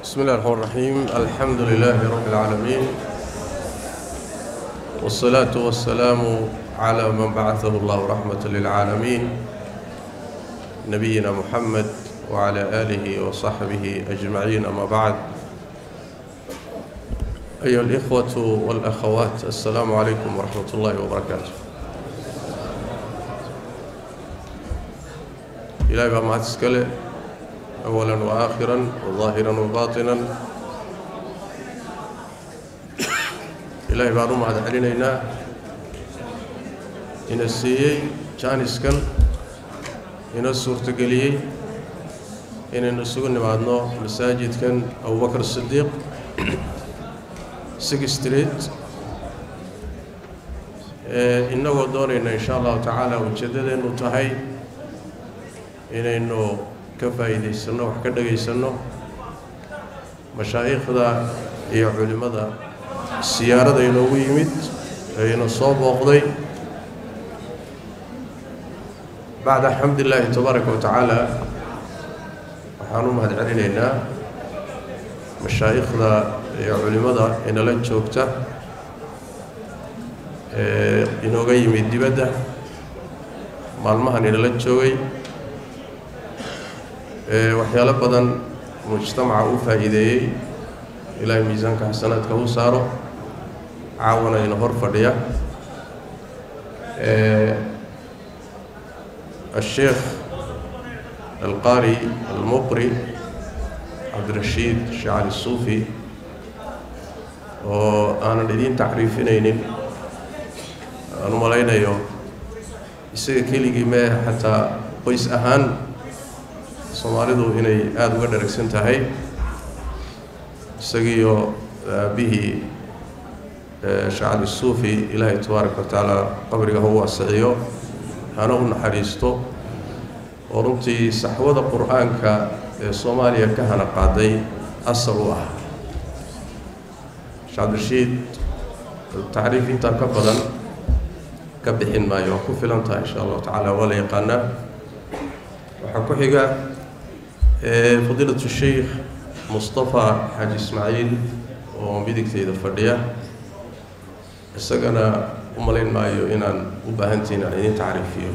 بسم الله الرحمن الرحيم. الحمد لله رب العالمين، والصلاة والسلام على من بعثه الله رحمة للعالمين نبينا محمد وعلى آله وصحبه أجمعين. أما بعد، أيها الإخوة والأخوات، السلام عليكم ورحمة الله وبركاته. إلهي بقى ما تسكله أولا وآخرا وظاهرا وباطنا. إلهي بقى رمى هذا علينا إن السيئي كان يسكن إن السورة قليل إن السجن بعدنا مساجد كان أبو بكر الصديق 6 ستريت. إنه دورنا إن شاء الله تعالى وجدد إنه تهي إنه كفايدة السنة وحكذا السنة مشايخ ذا يا علماء ذا السيارة ذا ينوي يمد ينصاب وقضي بعد الحمد لله تبارك وتعالى. وحانوم هاد علينا مشايخ ذا يا علماء ذا إن لا تشوكته ينوي يمد بده مالمهن إن لا تشوي waxyaalo badan mujtamaca u faa'iideeyay ilaahay miisaanka xasanaadka u saaro caawana ina hor fadhiya الشيخ القاري المقري عبد الرشيد الشاعر الصوفي وأنا الذين تعرفينين أنا ملاينا يوم يصير كلي ما حتى قيس أهان Soomaalidu inay aad uga dharagsan tahay isagiyo bihi shaacir suufi. ilaahay tabaaraka wa taala qabriga uu wasiyo hana u naxariisto oo runtii saxwada quraanka ee Soomaaliya ka hana qaaday asal u ah. Shaacir Rashid taariikh inta ka badan ka bixin maayo ku filan tahay insha Allah taala wala yaqaana. waxa ku xiga فضيلة الشيخ مصطفى حاج إسماعيل ومديك تيدا فردية السجنة أمالين مايو إنان وبهنتين على تعريفيه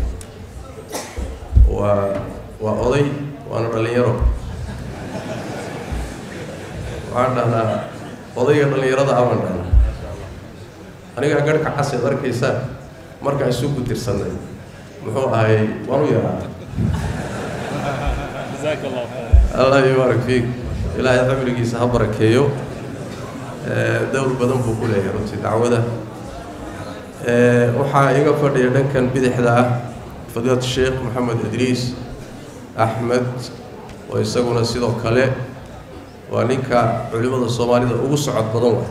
وأضي وأنا رلي يرى وعندنا أضي رلي يرى عملنا أنا قاعد كحسي ذرك إنسان مركز السوق ترسلنا محو هاي وانو يرى. جزاك الله خير. الله يبارك فيك. إلهي عمرك يسهبرك هيو دور بدن بقوله رنتي دعوده وحا إيجا فردي كان بدح ذا فضيلة الشيخ محمد إدريس أحمد ويسقون السيدو كله ونكا علماء الصومالي ذا أوسعد بدنه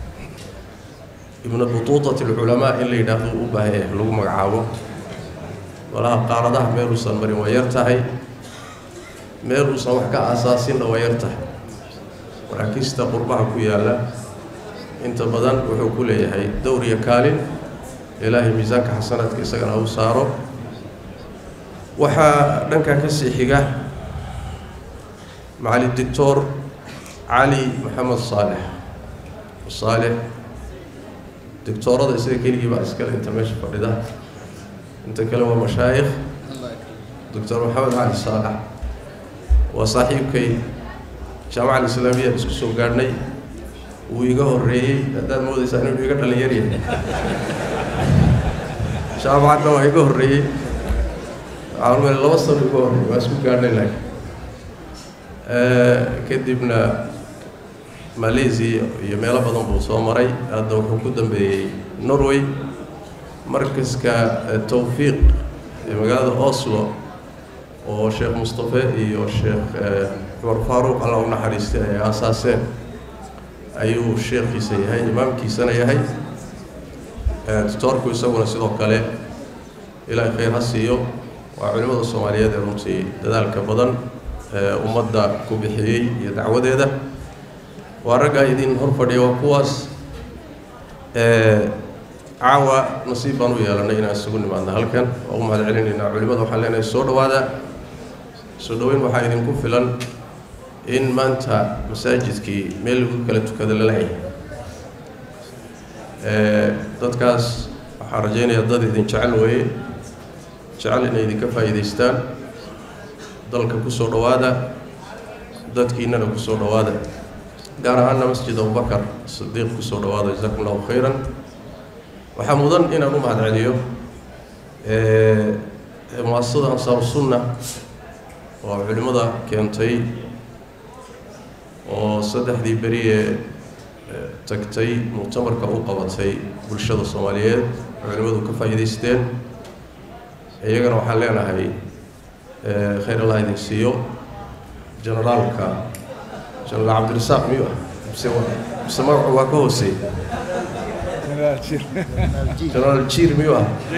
ابن بطوطة العلماء اللي يدافعوا به لو مقعاوه ولا قارده ميروسا مريم ويرتهي meel uusan wax ka aasaasin oo yartahay waraakista qurbaha ku yaala inta badan wuxuu ku leeyahay dowr iyo kaalin. ilaahay miisaanka xasanaadka isagana u saaro. waxa dhanka ka sii xiga macali doctor Ali Maxamed Saalix doctorada isaga keligii baa iskale inta meesha fadhida. inta kale waa mashaayikh doctor Maxamed Ali Saalix وصاحبكي جامعة الإسلامية اسكو قارني ويقهر الرئي هذا مودي سأنو يقهر اليري جامعة ويقهر الرئي عالم الله وصل يقهر واسكو قارني لك كدبنا ماليزي يميلا بدن بوصو مري هذا وحكودا بنوروي مركز كتوفيق مقالة أوسلو وشيخ مصطفى والشيخ عمر فاروق الله نحرسته أساسا أيو الشيخ يسيهاي إمام كيسنا يهاي تتركوا يسوون سيدو كله إلى خير هسيو وعلماء الصومالية درمسي ذلك بدن ومدة كوبيحي يدعو ده ورجع يدين هرفدي وقواس عوا نصيبا ويا لنا السجون ما عندنا هلكن وهم هذا علينا علماء وحلنا الصور وهذا سودوين waxaa idinku filan إن ما أنت مساجدك ميل وكلت كذا للعين dadkaas waxaan rajaynayaa dad idin jecel weeye jecel inay idinka faa'iidaystaan dalka ku soo dhawaada dadkiinana ku soo dhawaada gaar ahaanna masjid Abubakar Sidiiq ku soo dhawaada jazakumullahu khayran waxaa mudan inaan u mahadceliyo mu'assasada Ansaar Sunnah oo culimada keentay oo saddexdii bari tagtay mu'tamarka u qabatay bulshada Soomaaliyeed culimadu ka faa'iideysteen iyagana waxaan leenahay khayr Allah idin siiyo generaalka General Abdirasaaq miyo magacu waa ka hoosay General Jiir miyo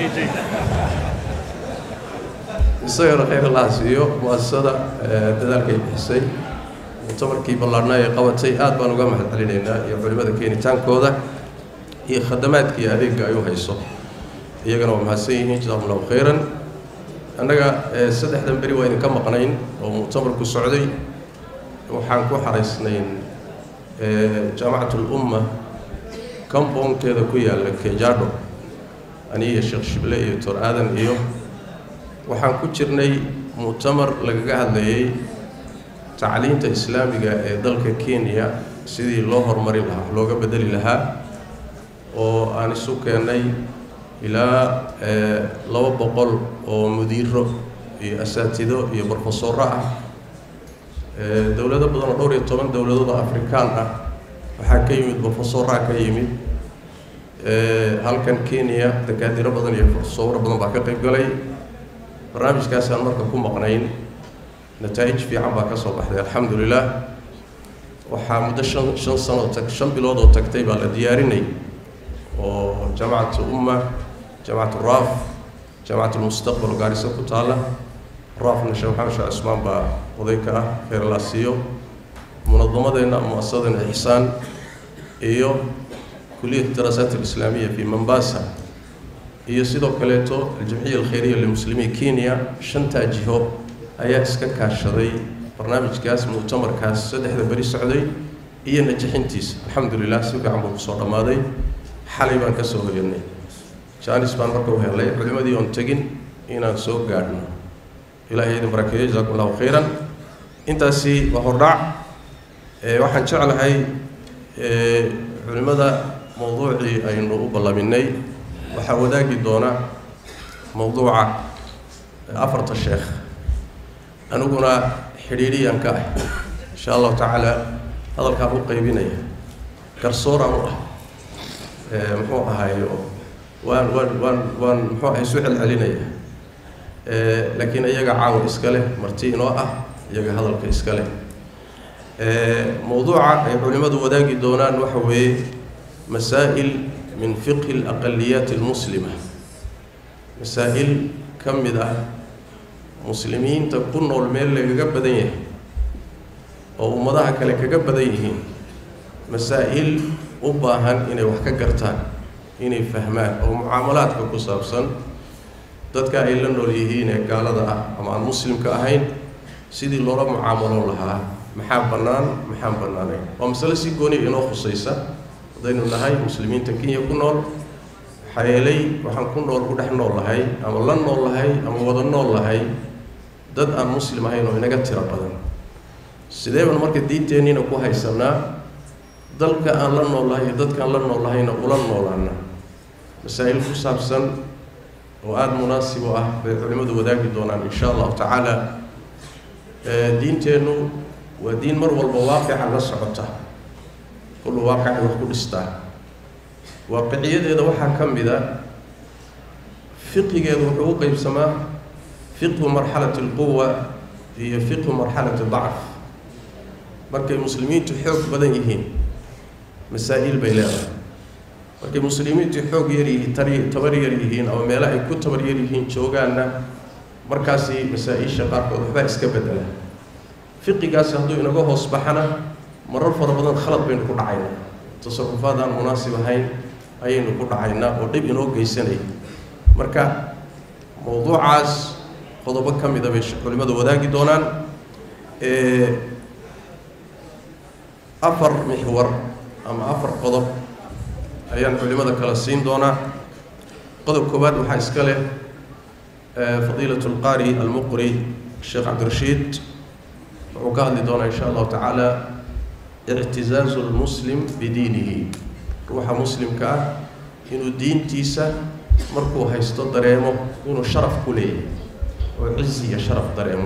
isagana khayr Allah siiyo mu'assasada dadaalkay bixisay mu'tamarkii ballaarnaa ee qabatay aad baan uga mahadcelinaynaa iyo culimada keenitaankooda iyo khadamaadkii adeegga ay u hayso iyagana waa mahadsan yihiin jazakumullahu khayran annaga saddexdan beri waa idinka maqnayn oo mu'tamarku socday waxaan ku xaraysnayn jaamacatul umma compoundkeeda ku yaalla Kajiado aniga Sheekh Shible iyo Dr. Aadan iyo waxaan ku jirnay mu'tamar lagaga hadlayay تعليمta islaamiga ee dalka Kenya sidii loo hormarin lahaa looga bedeli lahaa oo aan isu keenay ilaa 200 oo mudiiro iyo asaatido iyo professoro ah dawlado badan oo dhowr iyo 10 dawladood Afrikaan ah waxa ka yimid professoro ka yimid halkan Kenya dakaatiro badan iyo professoro badan baa ka qayb galay barnaamijkaas aan marka ku maqnayn نتائج في عم كسب بحث الحمد لله وحمد شن سنة شن بلاد وتكتيب على ديارني وجماعة أمة جماعة الراف جماعة المستقبل وقارسة كتالة راف نشوف حرش أسمان بوضيك خير الله سيو منظمة دينا مؤسسة الإحسان إيو كلية الدراسات الإسلامية في منباسة إيو سيدو كليتو الجمعية الخيرية للمسلمين كينيا شنتا جيهو ayaa iska kaashaday barnaamijkaas mu'tamarkaas saddexda bari socday iyo najixintiisa alxamdulillah si fiican buu soo dhamaaday xalay baan ka soo hoyanay jaanis baan markaa u helay culimadii oon tagin inaan soo gaadhno ilaahay idin barakeeyo jazakumullahu khayran intaasi waa hordhac waxaan jeclahay culimada mawduucii aynu u ballaminay waxaa wadaagi doona mawduuca afarta sheekh anuguna xiriiriyanka ah insha Allah taala hadalka u qaybinaya garsooraan u ah muxuu ahayo waan muxuu ahay su'aal celinaya laakiin iyaga caaw iska leh marti inoo ah iyaga hadalka iska leh mawduuca ay culimadu wadaagi doonaan waxa weeye masaa'il min fiqh al-aqalliyat al-muslima masaa'il kamida مسلمين تكونوا الميل لجب بديه أو مضاها كله كجب بديه مسائل أباهن إنه وحكة قرتان إنه فهمان أو معاملات كقصابسن ضدك إلا إنه ليهين قال هذا أما المسلم كأهين سيدي لورا معاملون لها محبنان ومثلا سيكوني إنه خصيصة ضينو لهاي مسلمين تكين يكونوا حيالي وحنكون نور ودحنا لهاي أما لن نور لهاي أما وضن نور لهاي dad aan muslim ahayn oo inaga tiro badan sideeban marka diinteennina ku haysanaa dalka aan la noolahay dadka aan la noolahayna ula noolaana masaa'il ku saabsan oo aad munaasib u ah bay culimadu wadaagi doonaan insha Allah taala diinteennu waa diin mar walba waaqica la socota kullu waaqic wax ku dhistaa waaqiceedeeda waxaa ka mid ah fiqigeedu wuxuu u qaybsamaa فقه مرحلة القوة هي فقه مرحلة الضعف مركي المسلمين تحوق بدنيهين مسائل بيلاها مركي المسلمين تحوق يريه تبر يريهين أو ملاء يكون تبر يريهين شوقانا مركزي مسائل شقاق وضحبا اسكبدنا فقه قاسي هدو إنه أصبحنا مرر فربضان خلط بين كل عينا تصرفات مناسبة هين أي نقول عينا ودب إنه قيسني مركا موضوع عاس قضبك كم إذا بيش علماء وداقي دونان أفر محور أما أفر قضب أيان علماء كلا سين دونا قضب كوباد وحايسكاله فضيلة القاري المقري الشيخ عبد الرشيد وقال لي دونا إن شاء الله تعالى اعتزاز المسلم بدينه روح مسلم كا إنه دين تيسا مركو هيستو دريمو إنه شرف كليه وعزي شرف دريمو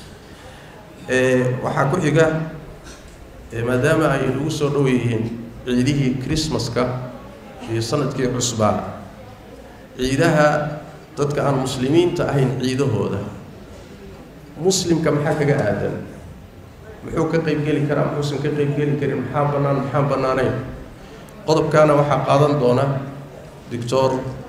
وحاكو إيقا ما دام أي لوسو رويهين عيده كريسماس كا في سنة كي عصبان عيدها dadka aan muslimiinta ahayn ciidahooda muslim ka maxaa kaga aadan muxuu ka qayb gali karaa muxuu ka qayb gali karin maxaa banaanayn qodobkana waxa qaadan doona doctor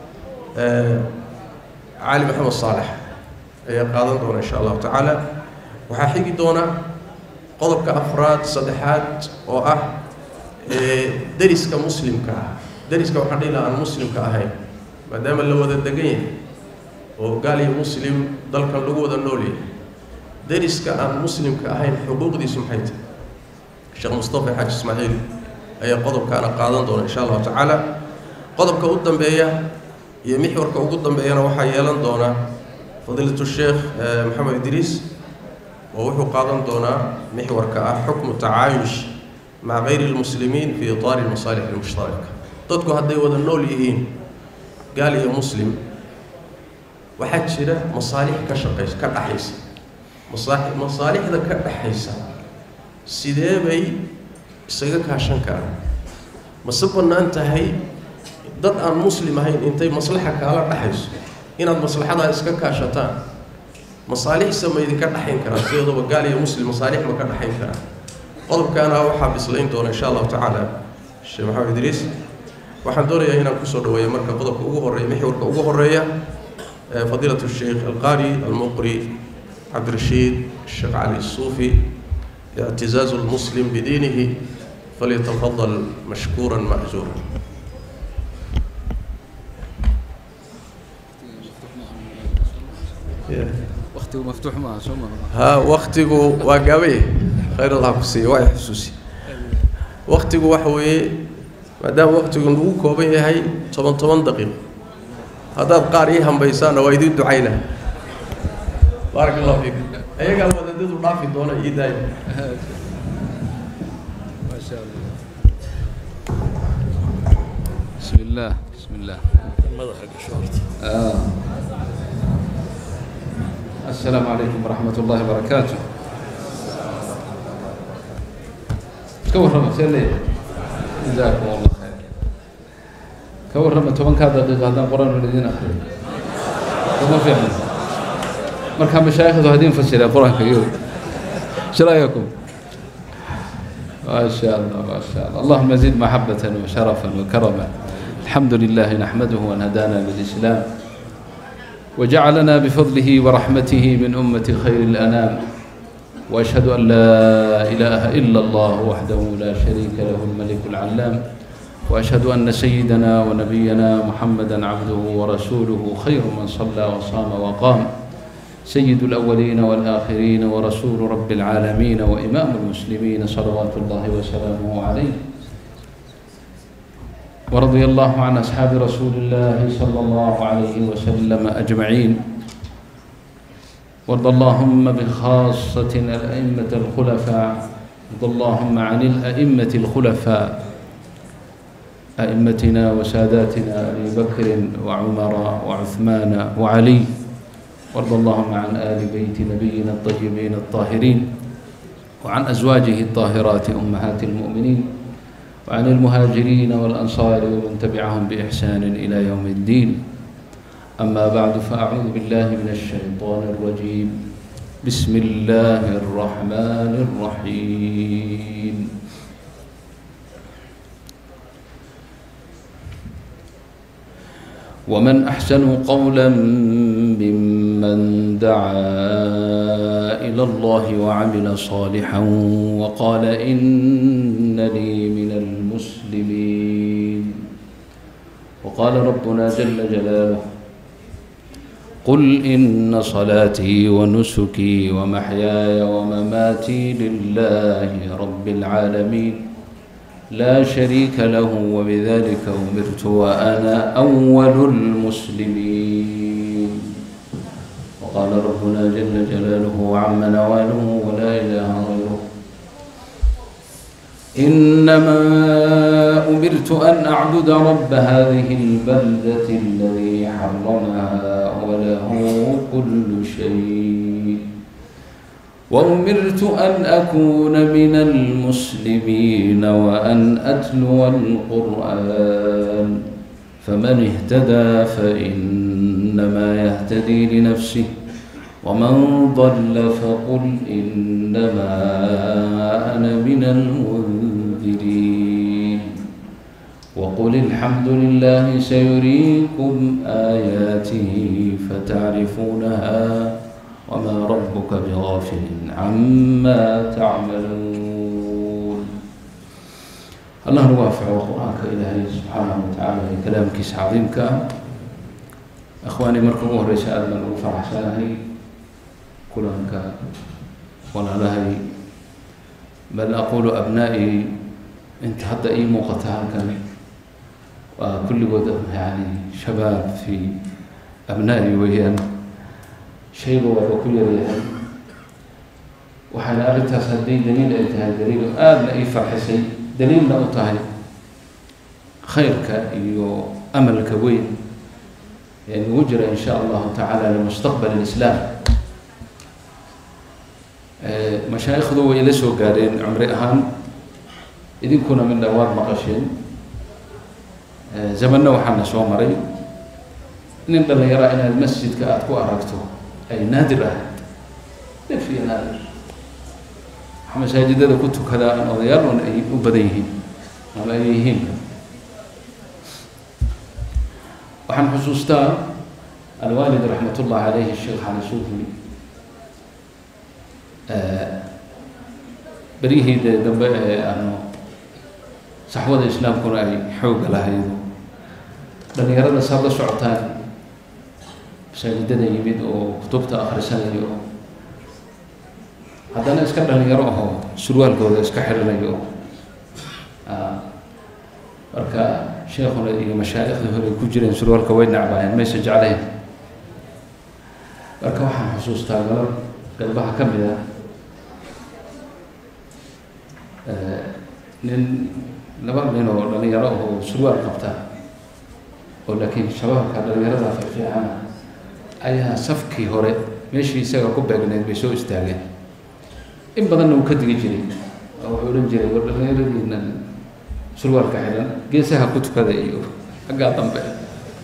Ali Muhammad Saleh ayaa qaadan doona insha Allah taala waxa xigi doona qodobka afraad saddexaad oo ah dariska muslimka dariska waxa dhila aan muslimka ahayn maadaama la wada degan yahay oo gaali muslim dalkan lagu wada noolyahay dariska aan muslimka ahayn xuquuqdiisu maxay tahay Sheekh Mustafa Xaaji Ismaaciil ayaa qodobkaana qaadan doona insha Allah taala qodobka u dambeeya iyo mixwarka ugu dambeeyana waxa yeelan doona fadilatu Sheekh Maxamed Idriis oo wuxuu qaadan doona mixwarka ah xukmu tacaayush مع غير المسلمين في إطار المصالح المشتركة dadku hadday wada nool yihiin gaal iyo muslim waxaa jira masaalix ka shaqeysa ka dhaxaysa masaalixda ka dhaxaysa sidee bay isaga kaashan karaan mase bannaan tahay dad aan muslim ahayn intay maslaxa kaala dhaxayso inaad maslaxada iska kaashataan masaalix sameeyay ka dhaxayn karaan sidoo gaal iyo muslim masaalix ma ka dhaxayn karaan qodobkana waxa bislayn doona insha Allah taala Sheekh Maxamed Idriis waxaan doonayaa inaan ku soo dhaweeyo marka qodobka ugu horeeya mixwarka ugu horeeya فضيلة الشيخ القاري المقري عبد الرشيد الشيخ علي الصوفي اعتزاز المسلم بدينه فليتفضل مشكورا مأجورا وقته مفتوح معه شو ها وقته واقعي خير الله كسي واي حسوسي وقته وحوي ما دام وقته نقول كوبين هي 8 دقيقة هذا القارئ هم بيسان ويدي دعينا بارك الله فيك أيها الوداد ضافي دون إيداي ما شاء الله بسم الله بسم الله مضحك شورت السلام عليكم ورحمة الله وبركاته كورما سلي جزاكم الله خير كورما تومن كذا دقيقة هذا قرآن الذين أخرج وما في عمل مركب مشايخ هذين فسر القرآن كيوم شو رأيكم؟ ما شاء الله ما شاء الله اللهم زد محبة وشرفا وكرما الحمد لله نحمده أن هدانا للإسلام وجعلنا بفضله ورحمته من أمة خير الأنام وأشهد أن لا إله إلا الله وحده لا شريك له الملك العلام وأشهد أن سيدنا ونبينا محمدا عبده ورسوله خير من صلى وصام وقام سيد الأولين والآخرين ورسول رب العالمين وإمام المسلمين صلوات الله وسلامه عليه ورضي الله عن أصحاب رسول الله صلى الله عليه وسلم أجمعين وارض اللهم بخاصة الأئمة الخلفاء وارض اللهم عن الأئمة الخلفاء أئمتنا وساداتنا أبي بكر وعمر وعثمان وعلي وارض اللهم عن آل بيت نبينا الطيبين الطاهرين وعن أزواجه الطاهرات أمهات المؤمنين وعن المهاجرين والأنصار ومن تبعهم بإحسان إلى يوم الدين أما بعد فأعوذ بالله من الشيطان الرجيم بسم الله الرحمن الرحيم ومن أحسن قولا ممن دعا إلى الله وعمل صالحا وقال إنني من المسلمين وقال ربنا جل جلاله قل إن صلاتي ونسكي ومحياي ومماتي لله رب العالمين لا شريك له وبذلك أمرت وأنا أول المسلمين. وقال ربنا جل جلاله وعم نواله ولا إله غيره إنما أمرت أن أعبد رب هذه البلدة الذي حرمها وله كل شيء وأمرت أن أكون من المسلمين وأن أتلو القرآن فمن اهتدى فإنما يهتدي لنفسه ومن ضل فقل إنما أنا من المنذرين وقل الحمد لله سيريكم آياته فتعرفونها وما ربك بغافل عما تعملون. الله نوافع وقرآنك إلهي سبحانه وتعالى كلام كيس عظيم كان أخواني مركبوه رسالة من وفرح سنهي كلانك ولا لهي بل أقول أبنائي أنت حتى أي موقتها كان وكل وقت يعني شباب في أبنائي وهي شيء وكل ريحان وحنا أردت هذه دليل أنتهى دليل أي فرح شيء دليل نقطة خيرك يو أمل كوين يعني وجرى إن شاء الله تعالى لمستقبل الإسلام. مشايخ ذو يلسوا قارين عمري أهم إذن كنا من دوار مقاشين زمننا وحنا سومري نقدر يرى إن المسجد كأتكو أركته أي نادر أحد ليش نادر مساجد هذا كنت كذا أن أضيار وبديهم عليهم وحن حسوستا الوالد رحمة الله عليه الشيخ علي سوفي بريه دم أنه صحوة الإسلام كنا حوق لها يدو لأن يرى صار سعتان مساجدنا يمد وكتبت آخر سنة يوم هذا أنا أسكر لأن يروه سروال كذا أسكحر لنا يوم بركة شيخنا مشايخ ظهر كجرين سروال كوين نعبان ما يسجع عليه بركة وحن حسوس تاغر قلبها كم إذا لبعض منه لأن يروه سروال قبطان ولكن شباب كان يرى في عام أيها صفكي هوري ماشي يساق كوبا جنيه بيسوي استعجال إن بدنا نكتب جري أو حولن جري ولا غير إن سلوار كحيلا جيسها كتب كذا يو أقاطم به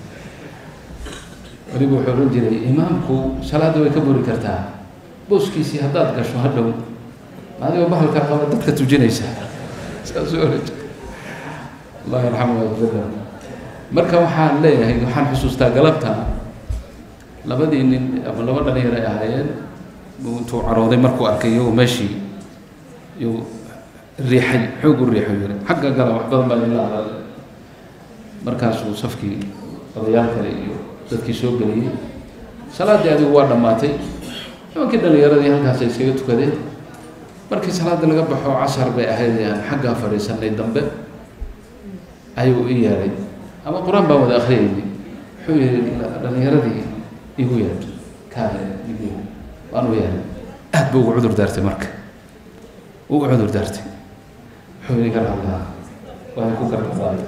وريبو حولن جري إمامكو صلاة ويكبر كرتها بوس كيسي هدات كشوا هدو هذا يوبه الكرتة تكتب جنيسة سأزورج الله يرحمه ويغفر له marka waxaan leeyahay waxaan xusuustaa galabta labadii nin ama laba dhalinyaro ay ahaayeen intuu carooday markuu arkay iyagoo meeshii iyo riixay xoog u riixay xagga gala wax badan baa ilaa markaasuu safkii odayaal kale iyo dadkii soo geliyay salaadii adigu waa dhamaatay nimankii dhalinyaradii halkaas ay iskaga tukadeen markii salaada laga baxo casar bay ahayd xagga fadhiisanay dambe ayuu i yeeray أما القرآن بعد آخرين حوي لنيردي يقول كان يقول وأنا وياه أبو عذر دارتي مرك وعذر دارتي حوي قال الله وأنا كوكر كفاية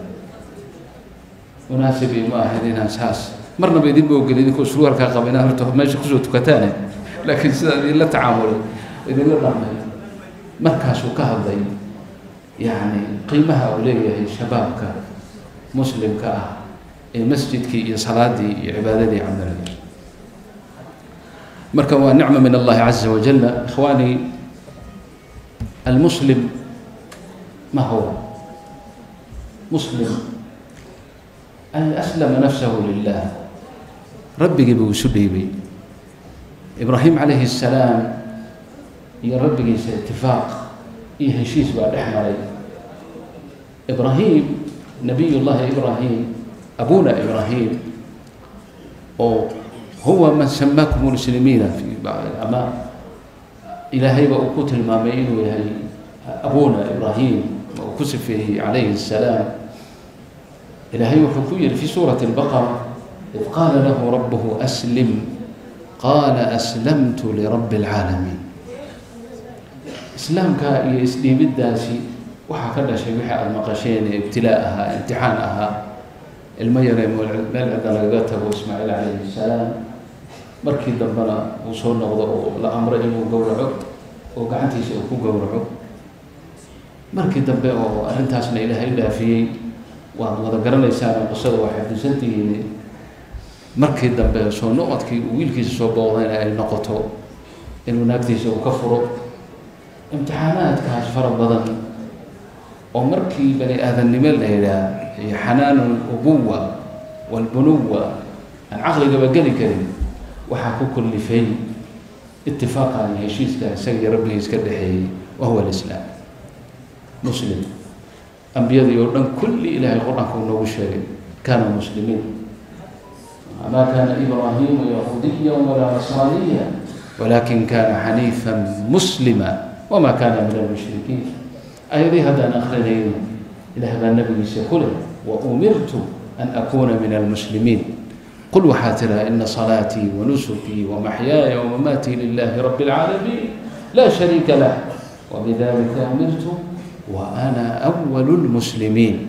مناسب ما هذين أساس مرنا بيدين بوجلين كل سلوار كقبنا هرته ماشي خشوت كتاني لكن لا تعامل إذا لا رحمة مركز وكهذا يعني قيمها أولية شبابك مسلم كأه المسجد كي صلاتي عبادتي عمل مركب نعمة من الله عز وجل. إخواني المسلم ما هو مسلم أن أسلم نفسه لله ربي جيبه سبيبي إبراهيم عليه السلام يا ربي جيس اتفاق يهشيس بعد إحنا إبراهيم نبي الله إبراهيم أبونا إبراهيم هو من سماكم مسلمين في بعض الأمام إلهي وأقوت المامين وهي أبونا إبراهيم وكسفه عليه السلام إلهي وحكوية في سورة البقرة إذ قال له ربه أسلم قال أسلمت لرب العالمين. إسلام كإسلام الداسي وحكذا شيء وحى المقاشين ابتلاءها امتحانها الميرة ملعقاته إسماعيل عليه السلام مركي دبنا وصولنا لأمر إنه قورعه وقعنتي سيكون قورعه مركي دبنا أرنتاسنا إلها إلا في وذكرنا إسانا قصة واحد سنتي مركي دبنا سو نقطكي ويلكي سو بوضين أي نقطه إنه ناكتي سو كفره امتحانات كاش فرق بدن ومركي بني آذن نمل إلى حنان الأبوة والبنوة العقل قبل كريم وحكوا كل فين اتفاقا يشيس سي ربي يسكدحي وهو الإسلام مسلم أنبياء يقولون كل إله القرآن كونه الشريف كانوا مسلمين ما كان إبراهيم يهوديا ولا نصرانيا ولكن كان حنيفا مسلما وما كان من المشركين أيضا هذا آخرين إلى هذا النبي سيقول وأمرت أن أكون من المسلمين قل وحاتنا إن صلاتي ونسكي ومحياي ومماتي لله رب العالمين لا شريك له وبذلك أمرت وأنا أول المسلمين.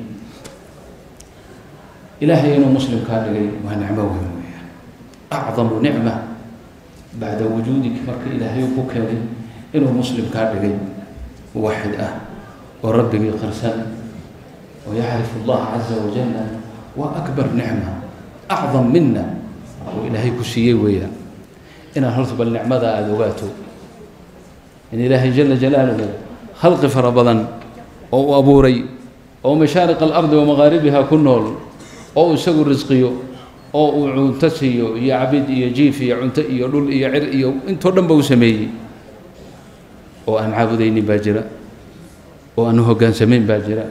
إلهي إنه مسلم كان لي ونعمه أعظم نعمة بعد وجودك مرك إلهي وكوكبي إنه مسلم كان لي موحد وربي قرسان ويعرف الله عز وجل وأكبر نعمة أعظم منا وإلهي كسيه ويا إن هرثب النعمة أذواته إن إلهي جل جلاله خلق فربضا أو أبوري أو مشارق الأرض ومغاربها كنول أو سقر رزقيو أو عنتسيو يا عبيد يا جيفي يا عنتئي يا لول يا عرئي أنتو دنبو سمي وأن عابدين باجرة وأنه كان سمين باجرة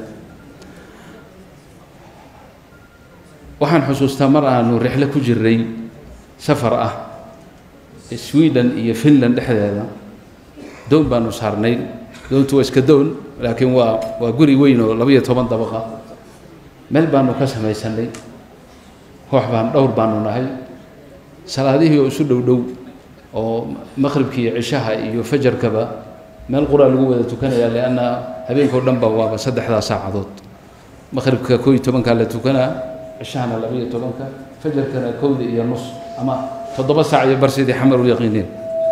waxaan xusuustaa mar aanu rixle ku jiray safar ah Sweden iyo Finland dhexdeeda doon baanu saarnay doontu waa iska doon laakiin waa guri weyn oo 12 dabaqa meel baanu ka samaysanay koox baan dhowr baanu nahay salaadihii oo isu dhow oo maqribkii iyo cishaha iyo fajarkaba meel quraan lagu wada tukanaya leena habeenkoo dhanba waa 3 saacadood maqribka 12 ka la tukanaa عشان لبيه تبانك فجر كان كودي يا نص أما تضبط ساعة برسيدي حمر ويقينين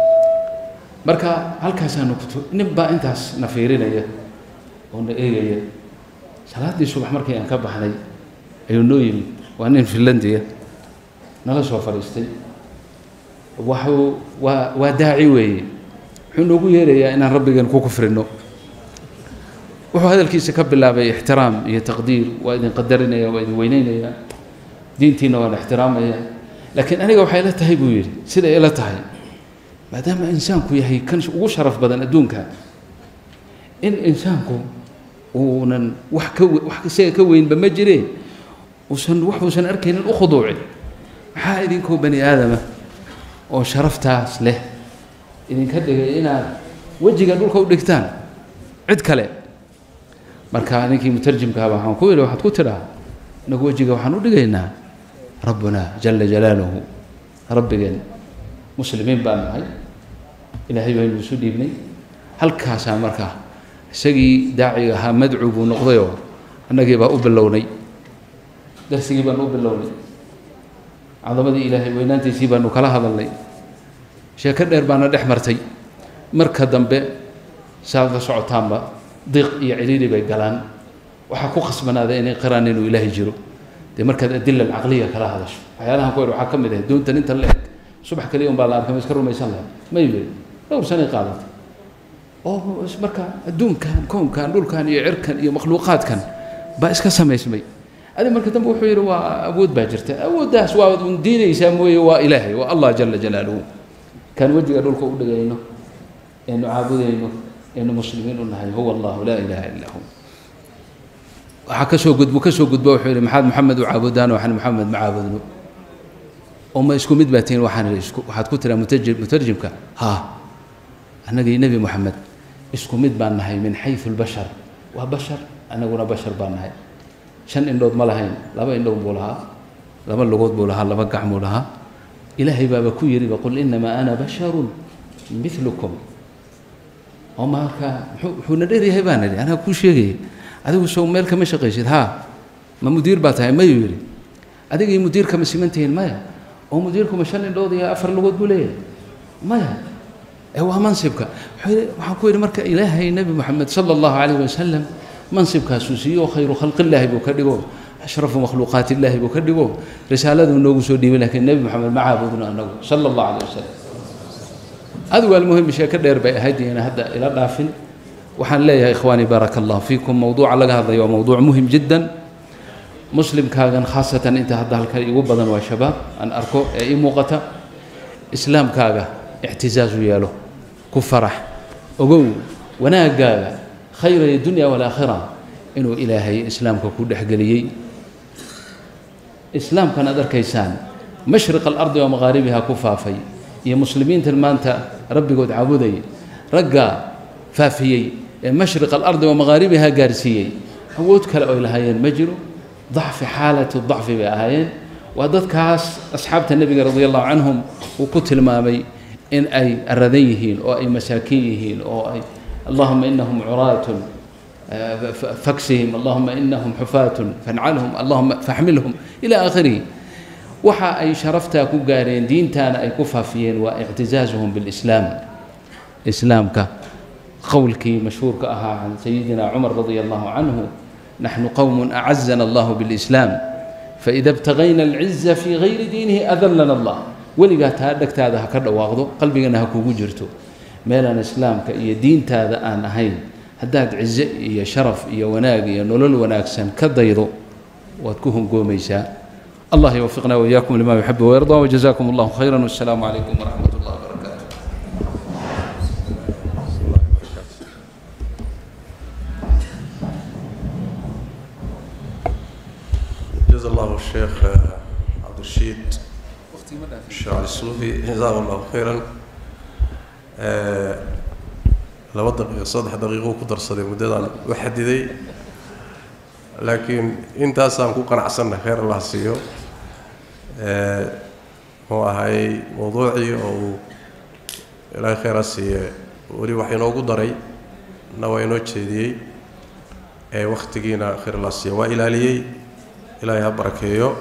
مركا هل كاسانو كتو نبى أنت نفيرين إيه هون إيه صلاة دي الصبح مركي أنكب حني أيونويل وأنا في فنلندا نلا سوى فلسطين وحو وداعي وي حنو يا أنا ربي كان كفر إنه وهو هذا الكيس كب الله باحترام هي تقدير وإذا قدرنا وإذا وينينا دينتنا والاحترام لكن أنا جو حيلته هي بوير سيدا إلى تهي ما دام إنسانكو يهي كنش وشرف بدن أدونك إن إنسانكو ونن وحك سيكوين بمجري وسن أركين الأخضوعي حايدينكو بني آدم وشرفتها له إذا كده إنا وجه قالوا لكم دكتان عد كلام marka ninkii mutarjimka waxaan ku yiri waxaad ku tiraa nagu wajiga waxaan u dhigaynaa rabbuna jalla jalaaluhu rabbigan muslimiin baan nahay ilaahay baa inuu soo dhiibnay halkaas marka isagii daaciga ahaa madcuub uu noqdayo annagii baa u bilownay darsigii baan u bilownay cadamadii ilaahay weynaantiisii baanu kala hadalnay sheeko dheer baana dhex martay marka dambe saada socotaanba ضيق يعليلي بيقلان وحكو خصبنا هذا إني قران إنه إلهي جرو دي مركز الأدلة العقلية كلا هذا شو أحيانا كوير وحكم ده دون تنين تلك صبح كل يوم بالله كم يسكروا ما يسلم ما يبي لو سنة قالت أو مركز الدون كان كون كان دول كان يعر كان مخلوقات كان بس كسمة اسمي هذا مركز تنبو حوير وأبود باجرته أبود داس وأبود ديني يسموه وإلهي والله جل جلاله كان وجه يقول كود إنه عابدينه إنه مسلمين والنهاية هو الله لا إله إلا هو وحكسوا قد بوحي محمد وعابدان وحن محمد معابدنه وما يسكو مدبتين وحن يسكو وحد كتر مترجمك ها أنا نبي محمد يسكو مدبان نهاية من حيث البشر وبشر أنا قلنا بشر بانهاي شن إندود ملهين لما إندود بولها لما اللغوت بولها لما قعموا لها إلهي بابا كويري بقول إنما أنا بشر مثلكم وما حو ندري هيبان لي أنا كل شيء هذا هو شو مالك مش قيشد ها ما مدير باتها ما يوري هذا مدير كم سمنتين ما هو مديركم شن إندود يا أفر اللغوت بوليه ما هو منصبك وحكوا مرك إلهي النبي محمد صلى الله عليه وسلم منصبك سوسي وخير خلق الله بكدغو أشرف مخلوقات الله بكدغو رسالة نوغو سو ديبي لكن النبي محمد ما عبدنا أنه صلى الله عليه وسلم هذا هو المهم شيء كدير هدي أنا هدا إلى دافن وحن لا يا إخواني بارك الله فيكم موضوع على هذا يوم موضوع مهم جدا مسلم كاغن خاصة أنت هذا الكلام وبدن وشباب أن أركو أي موقته إسلام كاغا اعتزاز وياله كفرح وقو وناقا خير الدنيا والآخرة إنه إلهي إسلامك كود حقليي إسلام كان أدر كيسان مشرق الأرض ومغاربها كفافي يا مسلمين تلمانتا ربي قد عبودي رقا فافيي مشرق الأرض ومغاربها قارسيي هو تكلأوا إلهيين مجروا ضعف حالة الضعف بأهايين وضد كاس أصحاب النبي رضي الله عنهم وكتل مامي إن أي الرذيهين أو أي مساكينهين أو أي اللهم إنهم عراة فكسهم اللهم إنهم حفاة فانعلهم اللهم فاحملهم إلى آخره وحا أي شرفتا كقارين دين تانا أي كفافيين واعتزازهم بالإسلام إسلام كقولك مشهور كأها عن سيدنا عمر رضي الله عنه نحن قوم أعزنا الله بالإسلام فإذا ابتغينا العزة في غير دينه أذلنا الله ولقات هذاك هذا هكذا واخذه قلبي أنها كوجو جرتو ميلان إسلام كأي دين هذا أنا هين هداد عزة يا شرف يا وناق يا نلول وناقسن كضيضو وتكون قوميسا الله يوفقنا وإياكم لما يحب ويرضى وجزاكم الله خيرا والسلام عليكم ورحمة الله وبركاته. جزا الله الشيخ عبد الرشيد الشاعر الصوفي جزاه الله خيرا. لو صدح دقيقة قدر صدي مدة وحددي لكن أنت أصلا كوكا عسنا خير الله سيو هو هاي موضوعي أو إلى خير السي ولي وحين قدري نوينو تشدي وقت جينا خير الله سيو وإلى لي إلى يباركيو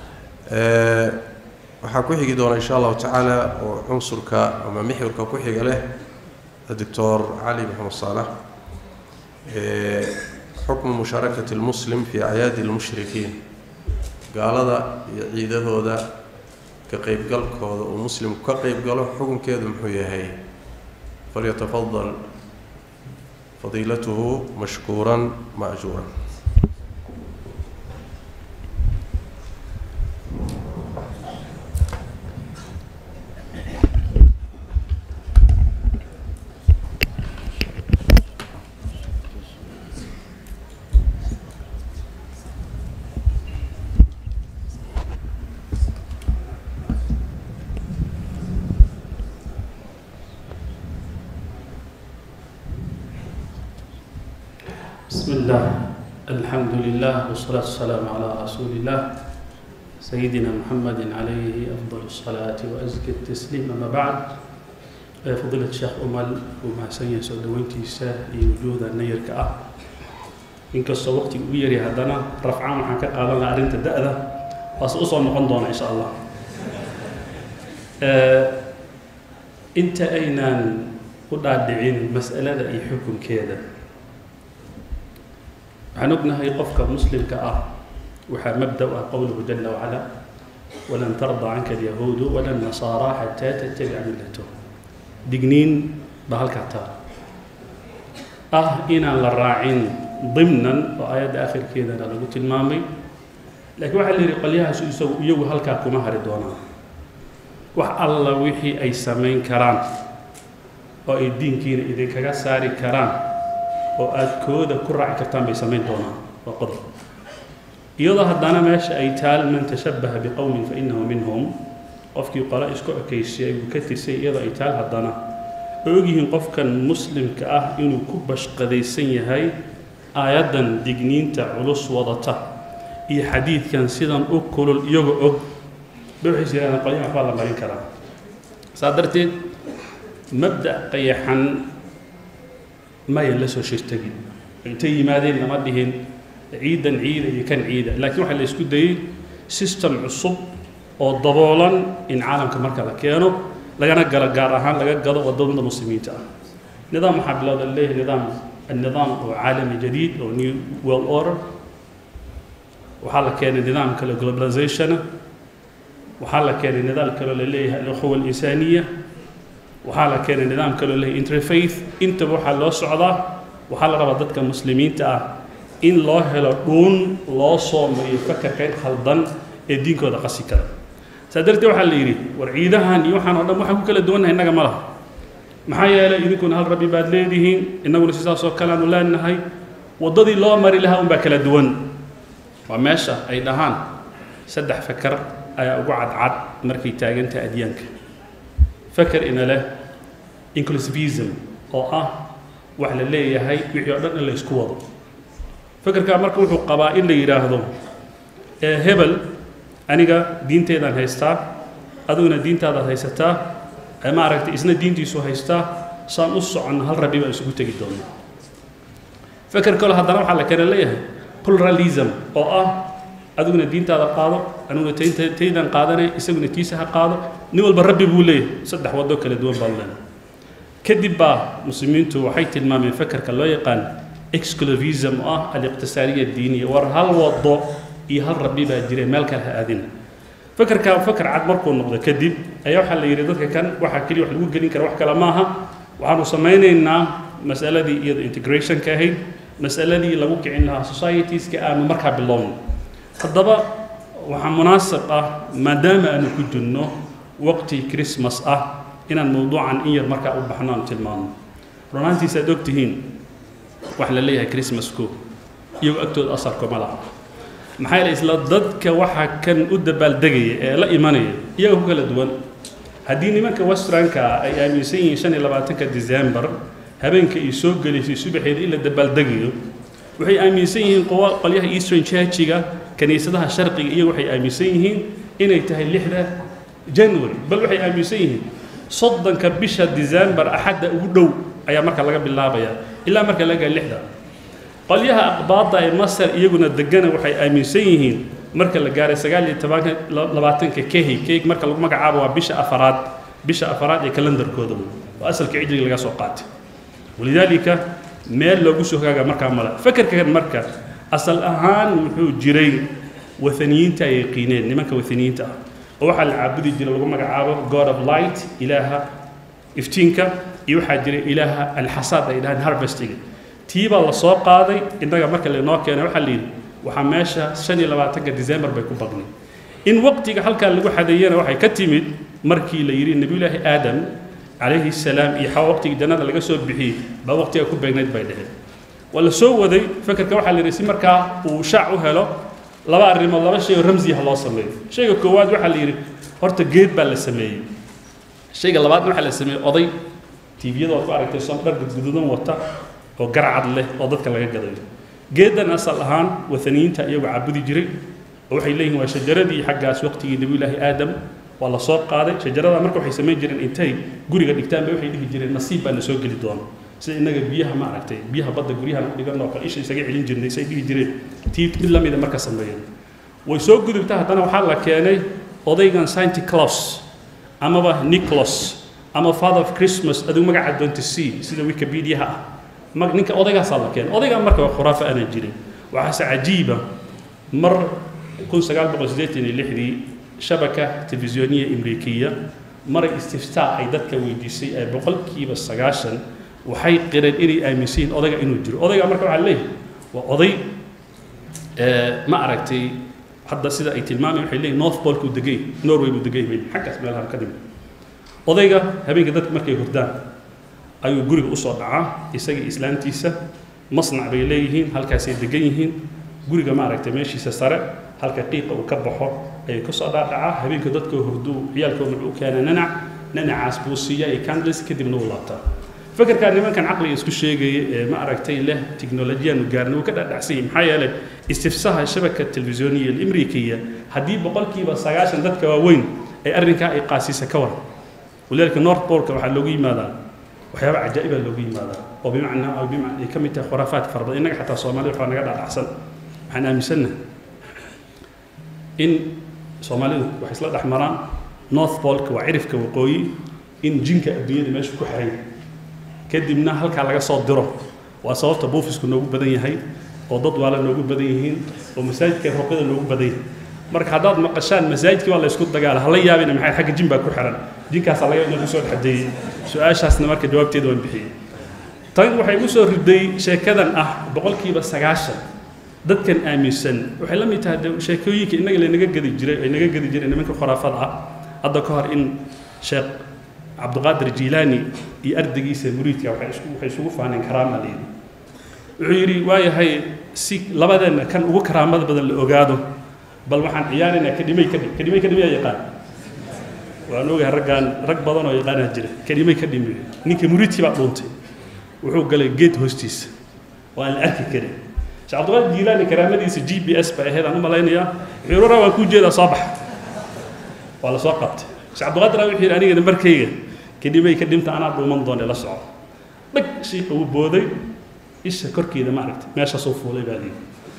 waxaa ku xigi doona insha Allah ta'ala oo cunsurka ama mixirka ku xiga leh الدكتور علي محمد صالح حكم مشاركة المسلم في أعياد المشركين قال هذا عيده هذا كقيب قلق هذا ومسلم كقيب قلق حكم كذا محوية هي فليتفضل فضيلته مشكورا مأجورا. بسم الله الحمد لله والصلاة والسلام على رسول الله سيدنا محمد عليه أفضل الصلاة وأزكى التسليم. أما بعد فضيلة الشيخ أمل وما سنيا سودوينتي ساه وجود النير كأه إنك الصوت ويري هذانا رفعان حكا قالنا أرنت الدأذة أصلا نقندون إن شاء الله. أنت أين قد أدعين مسألة أي حكم كذا عنقنا هي قفك مسلم كأه ومبدأ قوله جل وعلا ولن ترضى عنك اليهود ولا النصارى حتى تتبع ملتهم دقنين بهالكعتار إنا للراعين ضمنا وآيات آخر كذا أنا قلت المامي لكن واحد اللي قال لها يسوي هالكعكو ما هردونا وح الله وحي أي سمين كران أو الدين كين إذا كجساري كران oo aad kooda ku raaci kartaan bay sameyn doonaan waa qodol iyadoo haddana meesha ay taal man tashabbaha biqawmin fa innahu minhum qofkii qala isku ekeysay uu ka tirsan iyadoo ay taal haddana ogyihiin qofkan muslimka ah inuu ku bashqadaysan yahay آيادا ديجنين تعلص وضطة إي حديث كان سيدا أكل اليوغ بحيث أنا قليل أخبار الله مرين كلام صادرتي مبدأ قيحا ما يلسو شرتقي انتي ماذين لما دهين عيدا كان عيدا لكن واحد اللي يسكت دي سيستم عصب أو ضبولا إن عالم كمركز كانوا لقنا قارهان لقنا قضوا وضمن المسلمين نظام حبل الله النظام عالمي جديد أو نيو ويل أوردر وحالا كان النظام كالجلوباليزيشن وحالا كان النظام كاللي الأخوة الإنسانية وحالا كان النظام كاللي انترفيث انت وحالا صعدا وحالا ربطتك المسلمين إن الله هلون لا صوم يفكر كين خلدان الدين كذا قصي كذا سادرتي وحالا يري ورعيدها نيوحنا ولا محكو كلا دونها إنك مالها محايا لا يكون هل ربي بعد ليدهين إنه نسيس كلام ولا النهاي وضدي الله مري لها بكلا دون وماشى أي دهان سدح فكر أي وعد عد مركي تاجنت أديانك فكر إن له إنكلوسيفيزم أو وعلى اللي هاي يعرضنا اللي يسكوض فكر كأمرك وحق قبائل اللي يراهضون هبل أنيقا دين تيدان هيستا أدونا دين تيدان هيستا ما عرفت إذن دين تيسو هيستا سنص عن هل ربي بقى يسكوت جدون فكر كل هذا نوع على كان ليه pluralism أو أدونا دين تيدان قاضي أنونا تيدان قاضي يسوون تيسها قاضي نقول بالربي بوليه صدق ودوك لدول بالله كذبا مسلمين تو وحيت المام فكر كلا يقان exclusivism الاقتصادية الدينية ورهال وضو هل ربي بأجري مالك هذين فكر عاد مركو النقطة كذب أيها حل يريدك كان واحد كلي واحد يقول قلنا كروح كلامها وعنو سمينا إن مسألة دي integration كهي مسألة دي لو كأنها societies كأنه مركب باللون الضبط وحن مناسب ما دام أنا كنت إنه وقت كريسماس إن الموضوع عن إير مركب أو بحنان تلمان رونانتي سادوكتهين وحلا ليها كريسماس كو يو أكتود أثر كملا محايل إسلا ضد كوحا كان أدبال دقيقة لا إيمانية يو كلا دوان هديني منك وسترانكا أي أميسين شان لباتنك ديزمبر هبينك يسوق لي سوبح إلا دبال دقيقة وحي أميسين قوا قليها إيسترن تشاتشيغا كنيستها الشرقية وحي أميسين إن يتهي اللحظة جانوري بل وحي أميسين صدًا كبشة ديزمبر أحد أودو أي مركز لقى بالله بيا إلا مركز لقى اللحظة قال يها أقباط مصر يجون الدجنة وحي أميسين مركز لقى رسالة تبعك لبعتين كيك مركز لقى مقعبوا بيش أفراد يكلندر كودهم وأصل كعيد لقى سوقات ولذلك مال لو جوسو كذا مركز ملا فكر كان مركز أصل أهان وحو جري وثنيين تا يقينين نمك وثنيين تا وحال عبد الجلال لقى مقعبوا God of Light إلها إفتينك يوحى جري إلها الحصاد إلها harvesting تيبا الله سوق قاضي إنك مركز لناك أنا وحلين وحماشة سنة لبعتك ديسمبر بيكون بغني إن وقتك حلقة اللي وحدينا وحي كتمد مركي ليري النبي الله آدم عليه السلام يحاول وقتك جنة اللي جسوا بحيه بوقتك يكون بينات بينه ولا سو ذي فكر كواحد اللي رسم مركا وشعوها له لا بعرف ما الله شيء رمزي الله صلى شيء كواد واحد اللي هرت جيد بالسماء شيء اللي بعد واحد السماء قضي تي في ده وقارك تسمع جدودن وطا وقرع له وضدك اللي جدول جدا أصل هان وثنين تأيوا عبودي جري وحي ليه وشجردي حق وقت النبي الله آدم والله صار قاضي شجرة أمرك وحي سمي جرين إنتي جوري قد يكتب وحي ليه جرين نصيب أن سوق الدوام سيدنا بيها ما عرفتي بيها بدك جريها نقدر نوقع إيش يسجع علين جرين سيدي جرين تيب إلا من المركز سميين ويسوق جد بتاعه أنا وحلا كأني أضيعن سانتي كلاوس أما به نيكلاس أما فاذر اوف كريسماس أدو ما قاعد دونت سي سيدا ويكيبيديا ما نك أضيع صار كان أضيع مركب خرافة أنا جري وحاسة عجيبة مر كون سجال بقصدتين اللي حدي شبكة تلفزيونية أمريكية مر استفتاء عيدتك ويديسي بقول كي بس سجاشن وحي قرر إني أميسين أضيع إنه جري أضيع مركب عليه وأضيع ما عرفتي حتى سيدا أيتلمامي وحيلي نورث بول كودجي نوروي كودجي من حكى اسمها الكلمة أضيع هبين قدرت مركب هردان أيو جوري أصلا دعاء يسقي إسلامتيسا مصنع بيليهين هل كاسي دقيهين جوري جماعة ركتماشي سسرع هل كقيقة وكبحر أي كصلا دعاء هبين كدتك هردو عيالكم معو كان ننع عسبوسية كاندلس كدي من ولاتا فكر كان لمن كان عقلي اسكو شيء ما أركتي له تكنولوجيا نقارن وكذا دعسين حياة له استفساها الشبكة التلفزيونية الأمريكية هدي بقول كي بس عشان ذاتك وين أرنكا إقاسي سكور ولذلك نورث بورك وحلوجي ماذا وحياة عجائبة اللوجي ماذا وبمعنى أو بمعنى كم خرافات فرض إنك حتى صومالي وحنا قاعد أحسن إحنا مسنا إن صومالي وحصلت أحمران نورث بورك وعرف كوقوي إن جنك الدنيا ماشي كحرين كدمنا هلك على صادره وصوت بوفيس كنا نقول بدني هاي وضد ولا نقول بدنيهين ومساجد كانوا كذا نقول بدني مرك حداد مقشان مساجد كي والله يسكت دجال هلا يا بينا محل حق جنبك كحرن جنك أصلا يقول نقول حدي سؤال شاسنا مرك جواب تدوين بحي طيب وحي يقول ردي شيء كذا بقول كي بس عشان ضد كان آميسن وحلم يتهدى شيء كويك إنك اللي نجد جري إن منك خرافات أذكر إن شيخ عبد القادر الجيلاني يأردقي سمريتك وحيشوف عن كرامة لين عيري واي هاي سيك لبدنا كان هو كرامة بدل الأوجاده بل وحن عيالنا كلمة يقان وأنو رق بدنا يقان هجرة كلمة نيك مريتي بعضونتي وحو قال جيت هوستيس وأنا أركي كده عبد القادر الجيلاني كرامة دي جي بي إس بقى هذا أنا ملاينيا عيرورا وأكون جيدا صباح ولا سقطت عبد القادر وحي أنا قد مركيه كديمي كديمت أنا بمن ضاني لا صعب بق شيء هو بودي إيش كركي إذا ما عرفت ماشى صوفه لي بعدين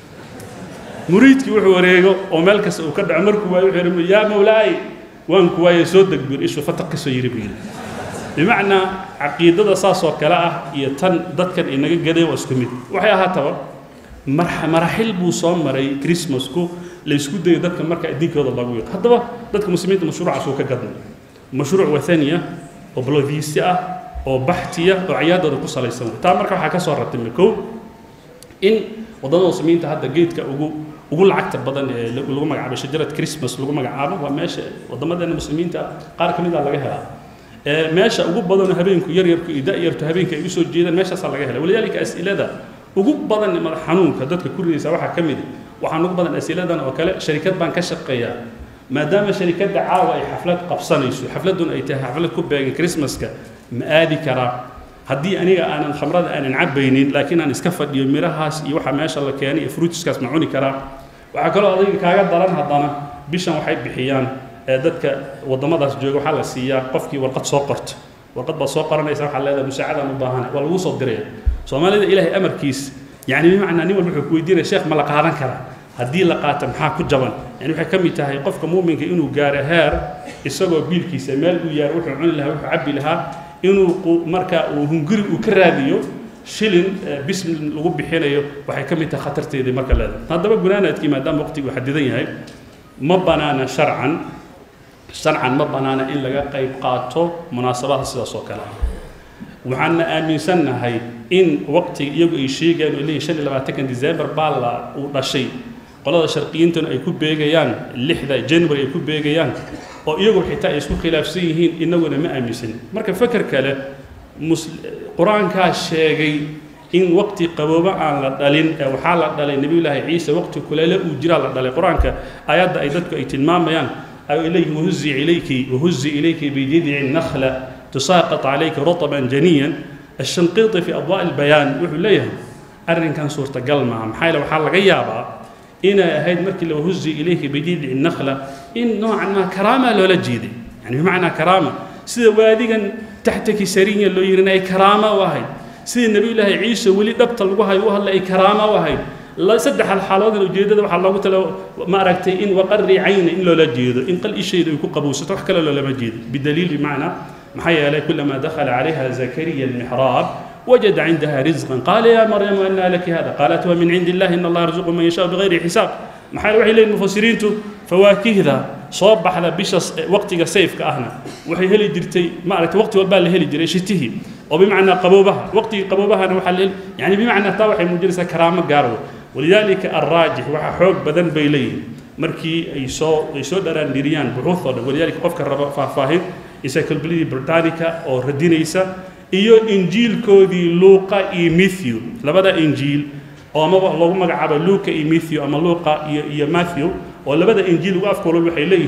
مريد كي وحو وريجو وملكس وكذا عمرك ويحرم يا مولاي وان كواي صدق بير إيش فتق سير بير بمعنى عقيدة صاص وكلاء يتن ضد كان إنك جدي واسكميت وحياها توا مراحل بوصام مري كريسماس كو ليسكود ده ضد كان مركا ديك هذا الله ويق هذا ضد كمسلمين مشروع عشوك كجدنا مشروع وثانية وبلوفيسيا وبحثية وعيادة القصة ليس تامر كم حكى صورة تمكو إن وضعنا مسلمين تهدى جيت وقول عكتب بدن لقوا مجا بشجرة كريسماس لقوا مجا عامة وماشى وضمنا أن المسلمين قارك من على جهة ماشى وقول بدن هبينك يركو يدائر تهبينك يسوي جيدا ماشى صار جهة ولذلك أسئلة ده وقول بدن مرحنون كدتك كل سواحة كمدي وحنوق بدن أسئلة ده وكلا شركات بنك شقية ما دام شركات دعاوى حفلات قبصانيسو حفلات دون أي حفلات كوب كريسماس كمآدي كرا هدي أنا الخمرة أنا نعبينين لكن أنا اسكفت يوم مرهاس يوحى ما شاء الله كاني فروتس كاس معوني كرا وعكلا أضيق كاجد دران هضنا بيشان وحيد بحيان دتك وضمضة جوجو حلا سيا قفكي والقد سوقرت والقد بسوقر أنا يسمح الله مساعدة مباهنة والوسط دريه صومالي إلهي أمر كيس يعني بمعنى نيم الحكومة يدير الشيخ ملك هذا كرا هدي لقات محا كجبان يعني waxay kamid tahay qofka muuminka inuu gaaro heer isagoo biilkiisa meel uu yaar wuxuu cun lahaa wuxuu cabbi lahaa inuu marka uu hunguri uu ka raadiyo shilin bism lagu bixinayo waxay kamid tahay khatarteedii marka leedahay hadaba gunaanaadkii maadaama waqtigu xadidan yahay ma banaana sharcan ma banaana in laga qayb qaato munaasabadaha sidaas oo kale waxaan aaminsanahay in waqtiga iyagu ay sheegayaan ilaa 25 December baa uu dhashay qolada sharqiyiintan ay ku beegayaan 6 January ay ku beegayaan oo iyagu xitaa isku khilaafsan yihiin inaguna ma aaminsan marka fakar kale quraanka sheegay in waqti qabooba aan la dhalin waxa la dhalay nabi ilaahi ciise waqti kulele uu jira la dhalay quraanka ayada ay dadku ay tilmaamayaan ay ilayhi wahuzzi ilayki bi jid'i an-nakhla تساقط عليك رطبا جنيا الشنقيطي في أضواء البيان وحليه أرن كان صورة قلمة محايلة وحال غيابة إن هيد مركي لو هزي إليك بجيد النخلة إن نوعا ما كرامة لولا جيدي يعني بمعنى كرامة سيدة واديا تحتك سرينيا لو يرنا أي كرامة وهي سيدة النبي الله عيسى ولي دبطل وهي وهلا أي كرامة وهي لا سدح الحالات الجيدة وحال الله قلت له ما ركتي إن وقري عين إن لولا جيدة إن قل إيش يكون قبوسة تحكى لولا ما جيد بدليل بمعنى محيا كلما دخل عليها زكريا المحراب وجد عندها رزقا قال يا مريم أن لك هذا قالت ومن عند الله إن الله يرزق من يشاء بغير حساب محيا وحي لي المفسرين فواكه ذا صبح ذا بش وقت سيف كأهنا وحي هلي جرتي ما عرفت وقت والبال هلي جري شتيه وبمعنى قبوبها وقت قبوبها أنا وحلل يعني بمعنى طاوح مجلسة كرامة قارو ولذلك الراجح وحوق بدن بيلي مركي يسو دران ديريان بحوث ولذلك قفك الربا فاهم encyclopedia britannica oo radinaysa iyo injiilkoodii Luuqa iyo Matthew labada injiil oo ama lagu magacaabo Luuqa iyo Matthew ama Luuqa iyo Matthew oo labada injiil ugu afkoolo waxay leeyihiin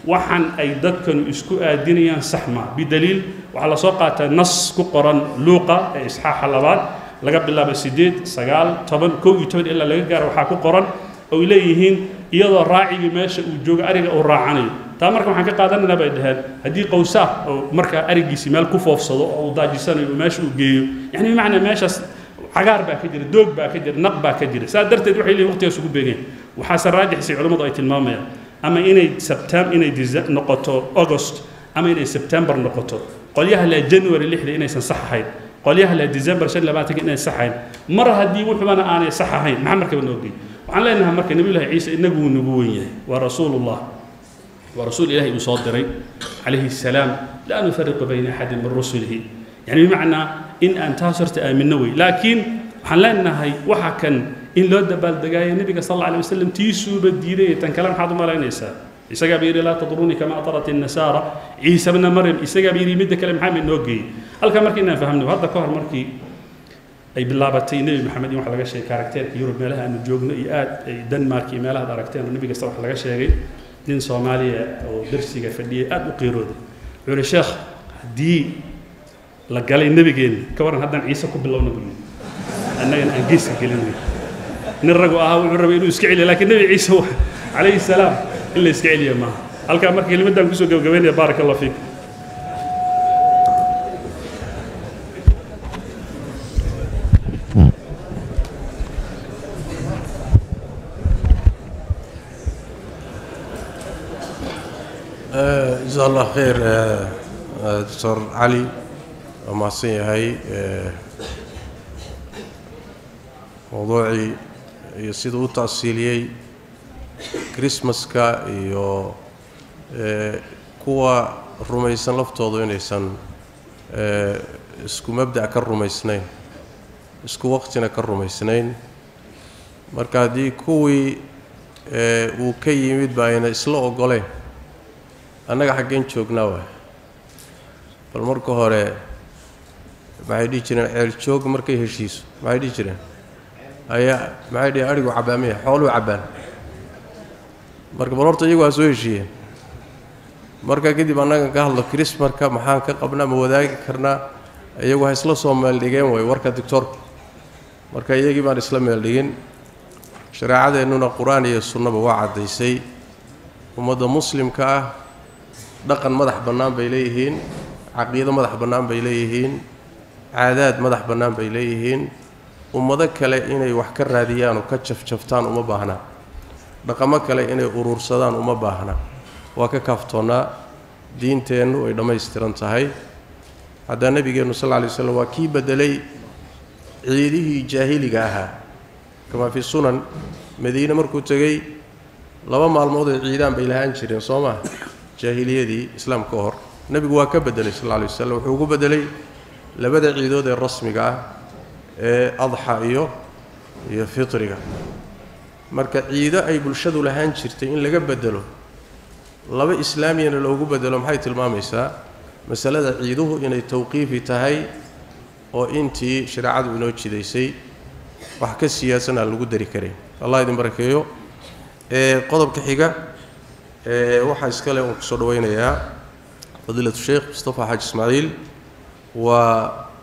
waxaan ay dadkanu isku aadinayaan sax ma bidaliil waxa la soo qaatay nas ku qoran luuqa ee isxaaxa labaad laga bilaabo 8 9 10 11 ilaa laga gaaro waxa ku qoran oo leeyihiin iyadoo raacigi meesha uu joogo ariga uu raacanayo taa marka waxaan ka qaadanaynaa bay dhahaan haddii qowsaar oo marka arigiisi meel ku foofsado oo uu daajisanayo meesha uu geeyo yani macna meeshaas cagaar baa ka jira doog baa ka jira naq baa ka jira saa darteed waxay leeyihiin waqtigaas ugu beegeen waxaase raajixisay culimmadu ay tilmaamayaan ama inay noqoto August ama inay September noqoto qolyaha la January 6 inaysan sax ahayn qolyaha la December 25 inay sax ahayn mar haddii wuxuuna aanay sax ahayn maxaa marka noogay waxaan leenahay marka nabi ilaahay ciise inagu nagu weyn yahay wa rasuulullah wa rasuul ilaahi uu soo diray alayhi salaam la nufarriqu bayna ahad min rusulihi yani macna in aan taasirta aaminno way laakiin waxaan leenahay waxa kan in loo dabaal dagaayay nabiga sallallahu alayhi wasallam tiisuuba diiday tan kale maxaad u malaynaysaa isaga biiri la tadruni kama atarat an-nasara ciisa ibn maryam isaga biiri mid kale maxaa mid noogay halka markii aan fahamno hadda ka hor markii ay bilaabatay nabi maxamed in wax laga sheegay karakterka Yurub meelaha aanu joogno iyo aad ay Denmark iyo meelaha aragteen nabiga sallallahu wax laga sheegay din Soomaaliya oo darsiga fadhiyay aad u qiirooday wuxuu sheekh hadii la galay nabigeen ka waran haddaan ciise ku bilowna buu annaga aan geeska gelinay nin ragu ah wuxuu rabay inuu iska celiyo laakiin nabi ciise alayhi salaam illa iska celiyo ma halka markii kelimadan ku soo gabagabeynaya barakallahu fiik جزاه الله خير دكتور علي وما هي موضوعي يصيدوا تأصيلي كريسماس كا يو كوا الروميسان لفتوضو ينيسان اسكو مبدأ كالروميسنين اسكو وقتنا كالروميسنين marka hadii kuwii uu ka yimid baa inay isla ogoleen annaga xaggeen joognaa waa bal marka hore maxay dhigi jireen ceel joog markay heshiiso maxay dhigi jireen ayaa maxay dhigi arigu cabaamay xoolo cabaan marka bal horta iyagu waa soo heshiiyeen marka kadib annaga ka hadlo Christmas-ka maxaan ka qabnaa ma wadaagi karnaa iyagu ha isla soo meel dhigeen way warka doctor marka iyagii baan isla meel dhigin shariicadeennuna quraan iyo sunnaba waa cadaysay ummadda muslimka ah dhaqan madax bannaan bay leeyihiin caqiido madax bannaan bay leeyihiin caadaad madax bannaan bay leeyihiin ummado kale inay wax ka raadiyaan oo ka jafjaftaan uma baahna dhaqamo kale inay urursadaan uma baahna waa ka kaaftoonaa diinteennu ay dhammaystiran tahay hadda nabigeennu sallallahu alayhi wasallam waa kii bedelay ciidihii jaahiliga ahaa kama fi sunan madiina markuu tagay laba maalmood ee ciidaan bay lahaan jireen Soomaa jaahiliyadii islaamka hor nabigu waa ka bedelay sallallahu alayhi wasallam wuxuu ugu bedelay labada ciidood ee rasmiga ah ee adha iyo fitriga marka ciido ay bulshadu lahaan jirtay in laga bedelo laba islaamiyana loogu bedelo maxay tilmaamaysaa masalada ciiduhu inay tawqiifi tahay oo intii shariicadu inoo jidaysay wax ka siyaasana lagu dari karay Allah idin barakeeyo qodobka xiga waxa iskale uu soo dhaweynayaa fadilatu sheekh Mustafa Haji Ismaaciil waa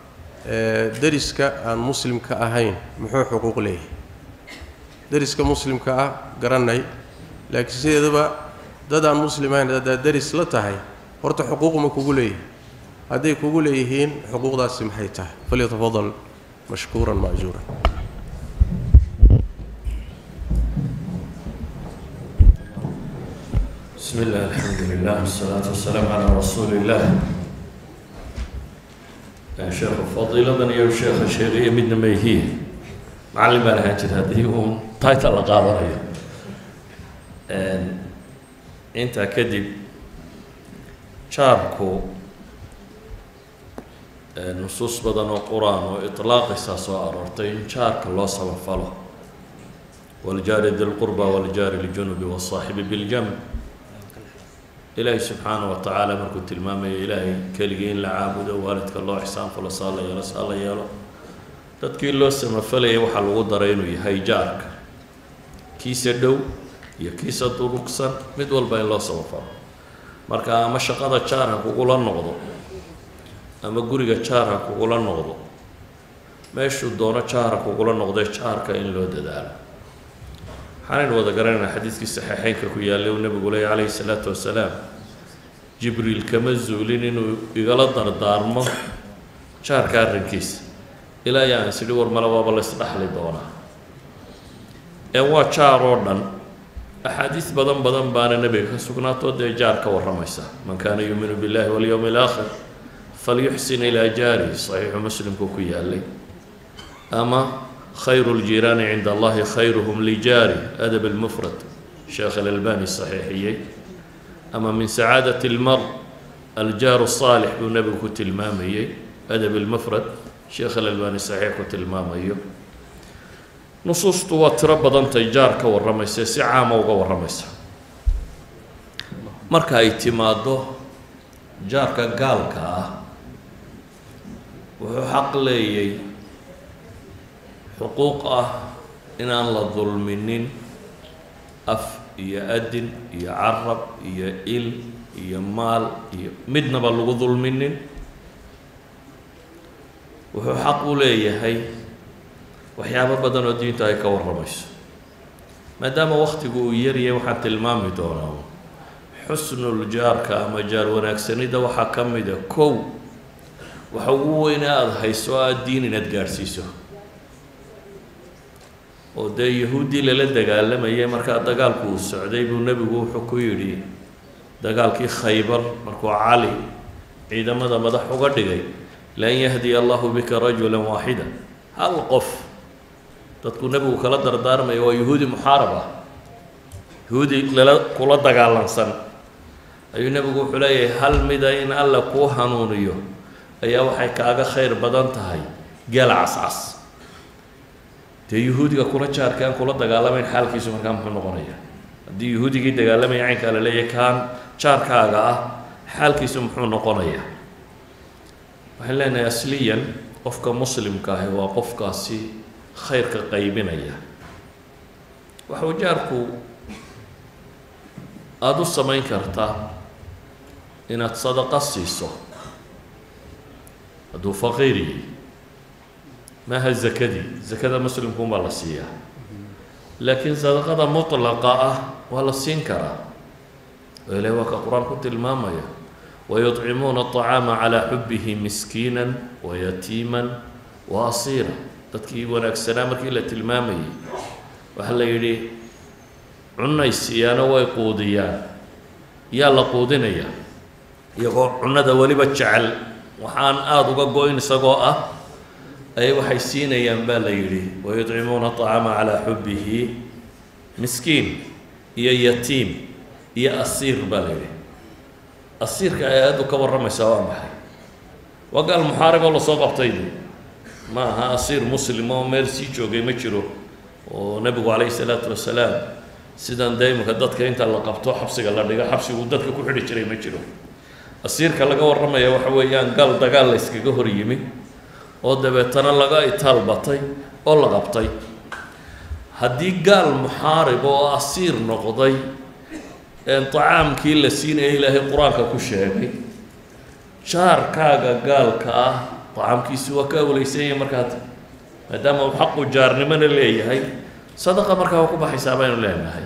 dariska aan muslimka ahayn muxuu xuquuq leeyahay dariska muslimka ah garanay laakiin sideedaba dad aan muslimayn dad daris la tahay horta xuquuq ma kugu leeyahay haday kugu leeyihiin xuquuqdaasi maxay tahay falyatafadal mashkuuran maajuuran بسم الله الحمد لله والصلاة والسلام على رسول الله يا شيخ فضيلة يا شيخ الشيخية من ميهيه معلم أنا هاجر هذه وطايت الله قاضي أنت كذب شاركوا نصوص بدن القرآن وإطلاق إساس وأرورتين شارك الله سبحانه فله والجار ذي القربى والجار الجنب والصاحب بالجنب إلهي سبحانه وتعالى مركو تلمامي إلهي كالجين لعابده والدك الله إحسان فلا صلى يا رسول الله يا رب تذكير الله سما فلا يوحى الوضرين ويهي جارك كيس الدو يا كيس الطرقسا مدول بين الله سوفا marka ama shaqada jaar ha kugula noqdo ama guriga jaar ha kugula noqdo meeshuu doono jaar ha kugula noqdee jaarka in loo dadaalo waxaanaynu wada garanaynaa xadiidkii saxiixeynka ku yaallay uu nebigu leeyay calayhi salaatu wasalaam jibriil kama zuulin inuu igala dardaarmo jaarka arrinkiisa ilaa yaan isidhi war male waaba la isdhaxli doonaa ee waa jaar oo dhan axaadiis badan badan baana nebiga ka sugnaatoo dee jaar ka warramaysa man kaana yuuminu billahi walyowmi alaakhir falyuxsin ilaa jaarihi saxiixu muslimku ku yaallay ama khayru ljiiraani cinda allahi khayruhum lijaari adab almufrad sheekh alalbani saxiixiyey ama min sacaadati almar aljaaru saalix buu nebigu ku tilmaamayey adab almufrad sheekh alalbani saxiix ku tilmaamayo nusuustu waa tiro badantay jaar ka warramaysa si caama uga warramaysa marka ay timaaddo jaarka gaalka ah wuxuu xaq leeyay xuquuq ah inaan la dulminin af iyo adin iyo carab iyo il iyo maal iyo midnaba lagu dulminin wuxuu xaq u leeyahay waxyaabo badan oo diinta ay ka warramayso maadaama wakhtigu uu yaryahay waxaan tilmaami doonaa xusnul jaarka ama jaar wanaagsanida waxaa ka mida kow waxa ugu weyn aada hayso aada diin inaad gaadhsiiso oo dee yahuuddii lala dagaalamayay markaa dagaalku uu socday buu nebigu wuxuu ku yidhi dagaalkii khaybar markuu cali ciidamada madax uga dhigay lan yahdiya allahu bika rajulan waaxida hal qof dadku nebigu kala dardaarmaya waa yahuudi muxaarab ah yahuudi kula dagaalansan ayuu nebigu wuxuu leeyahay hal mida in alla kuu hanuuniyo ayaa waxay kaaga khayr badan tahay gaal cascas dee yahuudiga kula jaarka aan kula dagaalamayn xaalkiisu markaa muxuu noqonaya haddii yahuudigii dagaalamaya caynkaa la leeyahay kaan jaarkaaga ah xaalkiisu muxuu noqonaya waxaan leenahay asliyan qofka muslimka ahi waa qofkaasi khayrka qaybinaya waxuu jaarku aada u samayn kartaa inaad sadaqa siiso hadduu faqiir yahay maaha zakadii zakada muslimkuunbaa la siiyaa laakiin sadaqada mutlaqa ah waa la siin karaa oo ilahi waa ka qur-aan ku tilmaamaya wayuطcimuuna aطacaama calaa xubihi miskiina wayatiima waasiira dadkii wanaagsanaa markii la tilmaamayay waxaa la yidhi cunay siiyaana way quudiyaan yaa la quudinayaa iyagoo cunada weliba jecel waxaan aada uga go-in isagoo ah ay waxay siinayaan baa la yidhi wayuطcimuuna aطacaama calaa xubihi miskiin iyo yatiim iyo asiir baa la yidhi asiirka ay aada u ka warramaysaa waa maxay waa gaal muxaarib oo lasoo qabtay ma aha asiir muslim oo meel sii joogay ma jiro oo nebigu calayhi salaatu wasalaam sidan daymanka dadka inta la qabto xabsiga la dhigo xabsigu dadka ku xidhi jiray ma jiro asiirka laga warramaya waxa weeyaan gaal dagaal la yskaga hor yimi oo dabeetana laga itaal batay oo la qabtay haddii gaal muxaarib oo asiir noqday tacaamkii la siinaya ilaahay qur-aanka ku sheegay jaarkaaga gaalka ah tacaamkiisi waa ka awleysanya markaad maadaama uu xaqu jaarnimona leeyahay sadaqa markaa waa ku baxaysaa baynu leenahay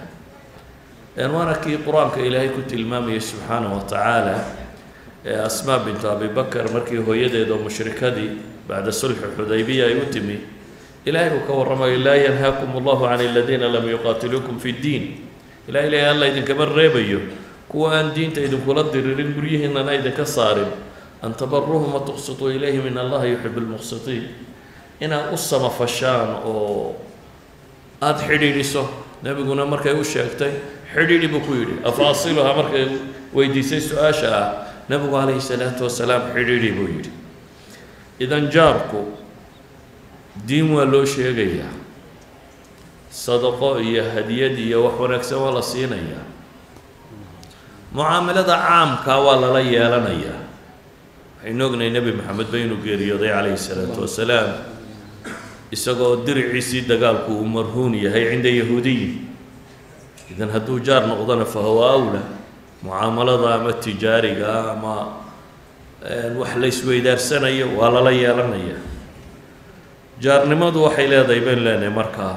waana kii qur-aanka ilaahay ku tilmaamayay subxaanahu wa tacaala ee asmaa bintu abi bakar markii hooyadeeda mushrikadii bacda sulxi xudaybiya ay u timi ilaahay uu ka warramayo laa yanhaakum allahu can aladiina lam yuqaatiluukum fi ddiin ilahay leeyahay alla idinkama reebayo kuwa aan diinta idinkula diririn guryihiinana idinka saarin an tabaruhum watuqsituu ilayhim in allaha yuxibu lmuqsitiin inaad u samafashaan oo aada xidhiidhiso nebiguna markay u sheegtay xidhiidhi buu ku yidhi afaasiluhaa markay weydiisay su-aasha ah nebigu calayhi salaatu wasalaam xidhiidhi buu yidhi idan jaarku diin waa loo sheegayaa sadaqo iyo hadiyad iyo wax wanaagsan waa la siinayaa mucaamalada caamka waa lala yeelanayaa waxaynu ognahay nebi maxamed ba inuu geeriyooday calayhi salaatu wasalaam isagoo diriciisii dagaalku uu marhuun yahay cinda yahuudiyin idan hadduu jaar noqdona fa huwa awla mucaamalada ama tijaariga ama wax la isweydaarsanaya waa lala yeelanaya. jaarnimadu waxay leedahay baan leenahay markaa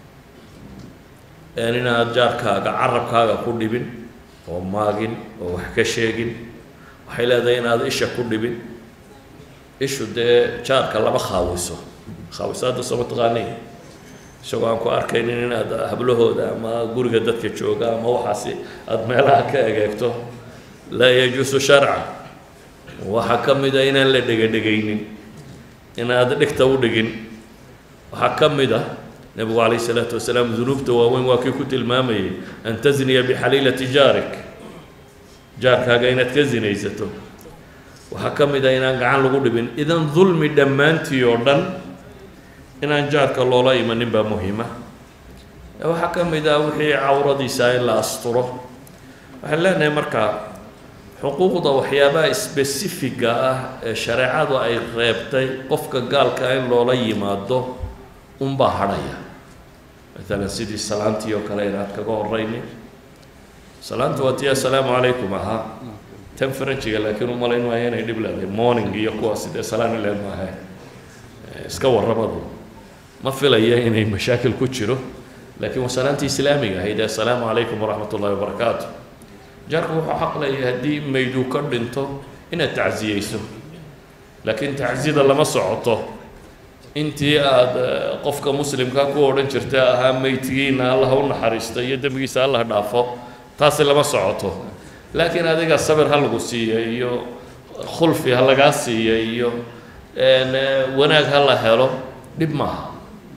inaad jaarkaaga carabkaaga ku dhibin oo maagin oo wax ka sheegin. waxay leedahay inaad isha ku dhibin. ishu dee jaarka lama khaawiso khaawisaada soo taqaanay isagoo aan ku arkaynin inaad hablahooda ama guriga dadka jooga ama waxaasi aad meelaha ka egeegto laa yajuusu sharcan. waxaa ka mid a inaan la dhegadhegaynin inaad dhigta u dhigin. waxaa ka mid ah nebigu calayhi salaatu wasalaam dunuubta waaweyn waa kii ku tilmaamayay an tasniya bixaliilati jaarik, jaarkaaga inaad ka zinaysato. waxaa ka mid ah inaan gacan lagu dhibin. idan dulmi dhammaantii oo dhan inaan jaarka loola imanin baa muhiima. waxaa ka mid ah wixii cawradiisa in la asturo. waxaan leenahay markaa xuquuqda waxyaabaha spesifiga ah ee shareecadu ay reebtay qofka gaalka in loola yimaado unbaa hadhaya. maalan sidii salaantii oo kale inaad kaga horaynin. salaanta waa tii assalaamu calaykum ahaa tan faranjiga, laakiin u malayn maayo inay dhib leedahay. morning iyo kuwa sidee salaan ileen maaha iska warramadu ma filaya inay mashaakil ku jiro, laakiin waa salaantii islaamiga ahayd assalaamu calaykum waraxmat ullahi wabarakaatu. jaarku wuxuu xaq leeyahay haddii mayduu ka dhinto inaad tacsiyeyso, laakiin tacsiyada lama socoto intii aad qofka muslimka ku odhan jirta ahaa maydkiina allah u naxariisto iyo dembigiisa allah dhaafo, taasi lama socoto. laakiin adiga sabir ha lagu siiya iyo khulfi ha lagaa siiya iyo wanaag ha la helo dhib maaha.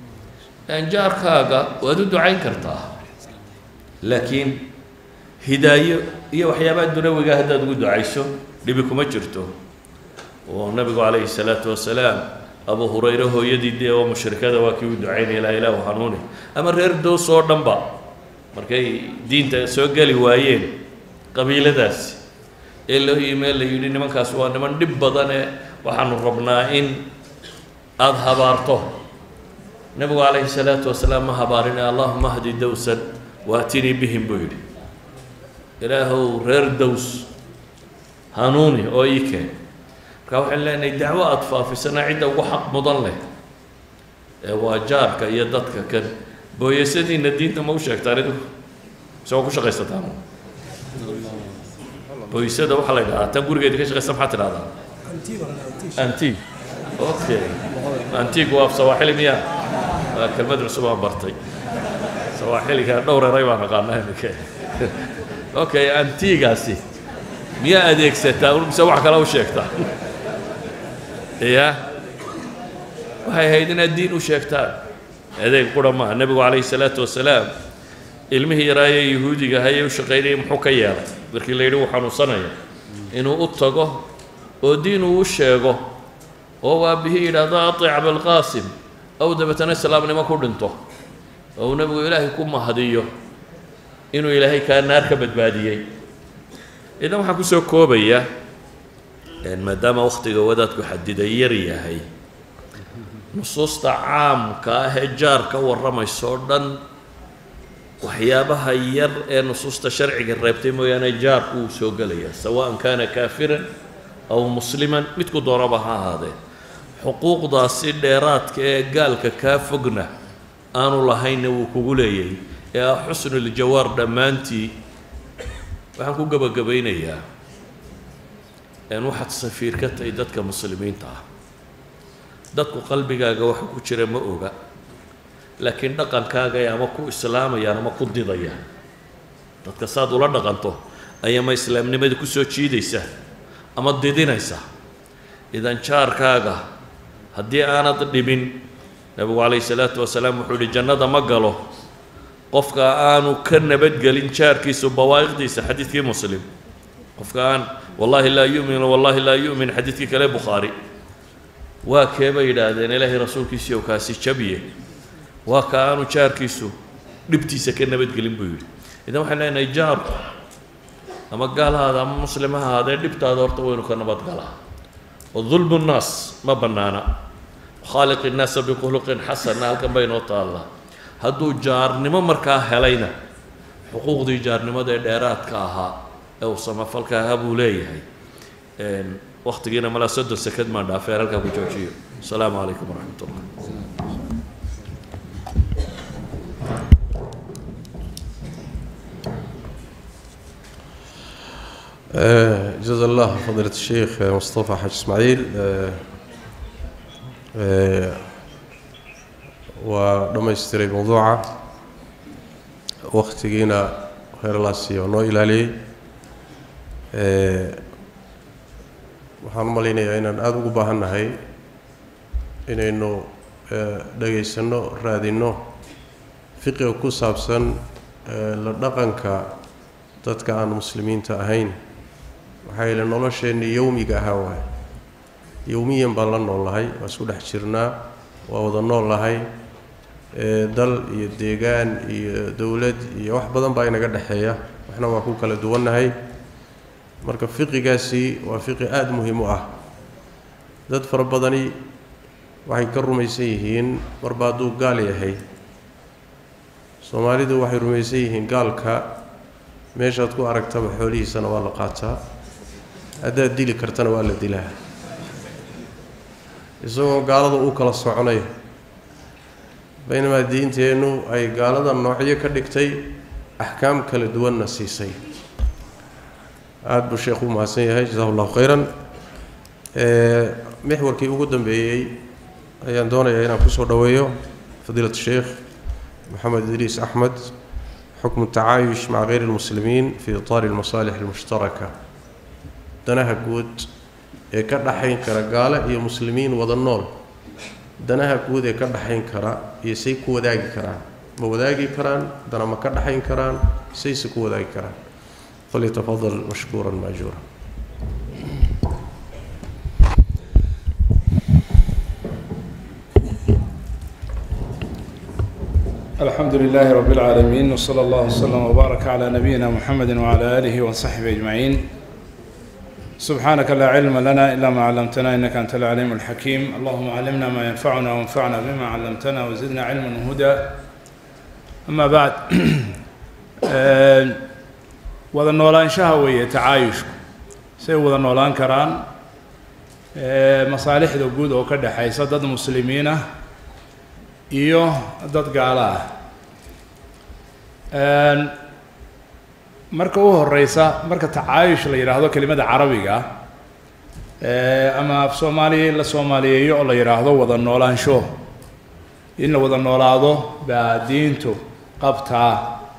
jaarkaaga waad u ducayn kartaa, laakiin hidaayo iyo waxyaabaha dunawiga haddaad ugu ducayso dhibi kuma jirto. oo nabigu calayhi salaatu wasalaam abu hurayre hooyadii dee oo mushrikada waa kii u ducaynaya ilaa ilaahu hanuuni, ama reer dows oo dhanba markay diinta soo geli waayeen qabiiladaasi ee loo yimee la yidhi nimankaas waa niman dhib badane waxaanu rabnaa in aada habaarto. nabigu calayhi salaatu wasalaam ma habaarine allahuma hdi dowsan waatinii bihim buu yidhi, ilaahow reer dows hanuuni oo ii keen. markaa waxaan leenahay dacwo aada faafisana cidda ugu xaq mudan leh ee waa jaarka iyo dadka kan. booyasadiina diinta ma u sheegtaan idigu isagoo ku shaqaysataan? booysada waxaa la yidhahdaa tan gurigeeda ka shaqaysa maxaa tidhahdaa? antig. okay, antig waa af sawaaxili miyaa? waa kelmad cusub aan bartay. sawaaxiliga dhowr eray baan aqaanaa iminka. okay, antigaasi miyaa adeegsataa mise wax kale u sheegtaa? ya waxay ahayd inaad diin u sheegtaan, adeeg qura maaha. nebigu calayhi salaatu wasalaam ilmihii yaraayee yahuudiga hayee u shaqaynayay muxuu ka yeelay markii la yidhi uu xanuunsanaya? inuu u tago oo diin uu u sheego oo aabihii yidhaahdo atic abalqaasim ow dabeetana islaamnimo ku dhinto oo uu nebigu ilaahay ku mahadiyo inuu ilaahay kaa naar ka badbaadiyey. idan waxaan kusoo koobayaa maadaama wakhtiga wadaadku xadiday yar yahay, nusuusta caamka ah ee jaar ka warramayso o dhan waxyaabaha yar ee nusuusta sharciga reebtay mooyaane jaarku uu soo gelaya, sawaan kaana kaafiran aw musliman, midku doonaba ha ahaadee. xuquuqdaasi dheeraadka ee gaalka kaa fogna aanu lahaynna wuu kugu leeyahay ee ah xusnuljawaar dhammaantii. waxaan ku gebagabaynayaa waxaad safiir ka tahay dadka muslimiinta ah. dadku qalbigaaga waxa ku jira ma oga, laakiin dhaqankaaga ama ku islaamayaan ama ku didayaan. dadka saad ula dhaqanto ayama islaamnimada ku soo jiidaysa ama didinaysa. idan jaarkaaga haddii aanad dhibin, nabigu calayhi salaatu wasalaam wuxuu yihi jannada ma galo qofka aanu ka nabadgelin jaarkiisu bawaa'iqdiisa. xadiidkii muslim qofka aan wallahi laa yu'min wallahi laa yu'min, xadiidkii kale bukhaari. waa kee bay yidhaahdeen ilaahay rasuulkiisii oo kaasi jabiye? waa ka aanu jaarkiisu dhibtiisa ka nabadgelin buu yidhi. idan waxaan leenahay jaarku ama gaalahaada ama muslimaha ahaadee dhibtaada horta waynu ka nabadgalaa. oo dulmu nnaas ma bannaana. khaaliq innaasa bikhuluqin xasanna halkan baynoo taallaa. hadduu jaarnimo markaa helayna xuquuqdii jaarnimada ee dheeraadka ahaa ee uu samafalka ahaa buu leeyahay waqtigiina malaa 30 sekond maan dhaafay halkaa ku joojiyo asalaamu calaykum waraxmatullah جزا الله فضيلة الشيخ مصطفى حاج إسماعيل ولما يستري موضوعه وقتنا خير الله سي ونو إلى لي waxaan maleynayaa inaan aad ugu baahannahay inaynu dhageysano raadino fiqiga ku saabsan la dhaqanka dadka aan muslimiinta ahayn waxay la nolosheenii yawmiga ahaa waay yawmiyan baan la noolahay waa isku dhex jirnaa waa wada noolahay dal iyo deegaan iyo dawlad iyo wax badan baa inaga dhaxeeya waxna waa ku kala duwannahay marka fiqigaasi waa fiqi aad muhiim u ah dad fara badani waxay ka rumaysan yihiin marba hadduu gaal yahay soomaalidu waxay rumaysan yihiin gaalka meeshaad ku aragtaba xoolihiisana waa la qaataa haddaad dili kartana waa la dilaa isagoo gaalada u kala soconaya baynamaa diinteennu ay gaalada noocyo ka dhigtay axkaam kala duwanna siisay aad buu sheekhu u mahadsan yahay jazahu allahu khayran mixwarkii ugu dambeeyey ayaan doonayaa inaan kusoo dhoweeyo fadiilat sheekh محمد إدريس أحمد حكم التعايش مع غير المسلمين في إطار المصالح المشتركة دناها قود كرد حين كرا قال هي مسلمين وضنول دناها قود كرد حين كرا يسيكو وداقي كران موداقي كران دنا ما كرد حين كران سيسكو وداقي كران فليتفضل مشكورا ماجورا الحمد لله رب العالمين وصلى الله وسلم وبارك على نبينا محمد وعلى آله وصحبه أجمعين سبحانك لا علم لنا إلا ما علمتنا إنك أنت العليم الحكيم اللهم علمنا ما ينفعنا وانفعنا بما علمتنا وزدنا علما وهدى أما بعد وذا النولان شهوية تعايش سي وذا النولان كران مصالح دوجود وكذا حيث ضد المسلمين iyo dad gaala marka u horeysa marka tacaayush la yiraahdo kelimada carabiga ama af Soomaaliya la Soomaaliyeeyo oo la yiraahdo wada noolaansho in la wada noolaado baa diintu qabtaa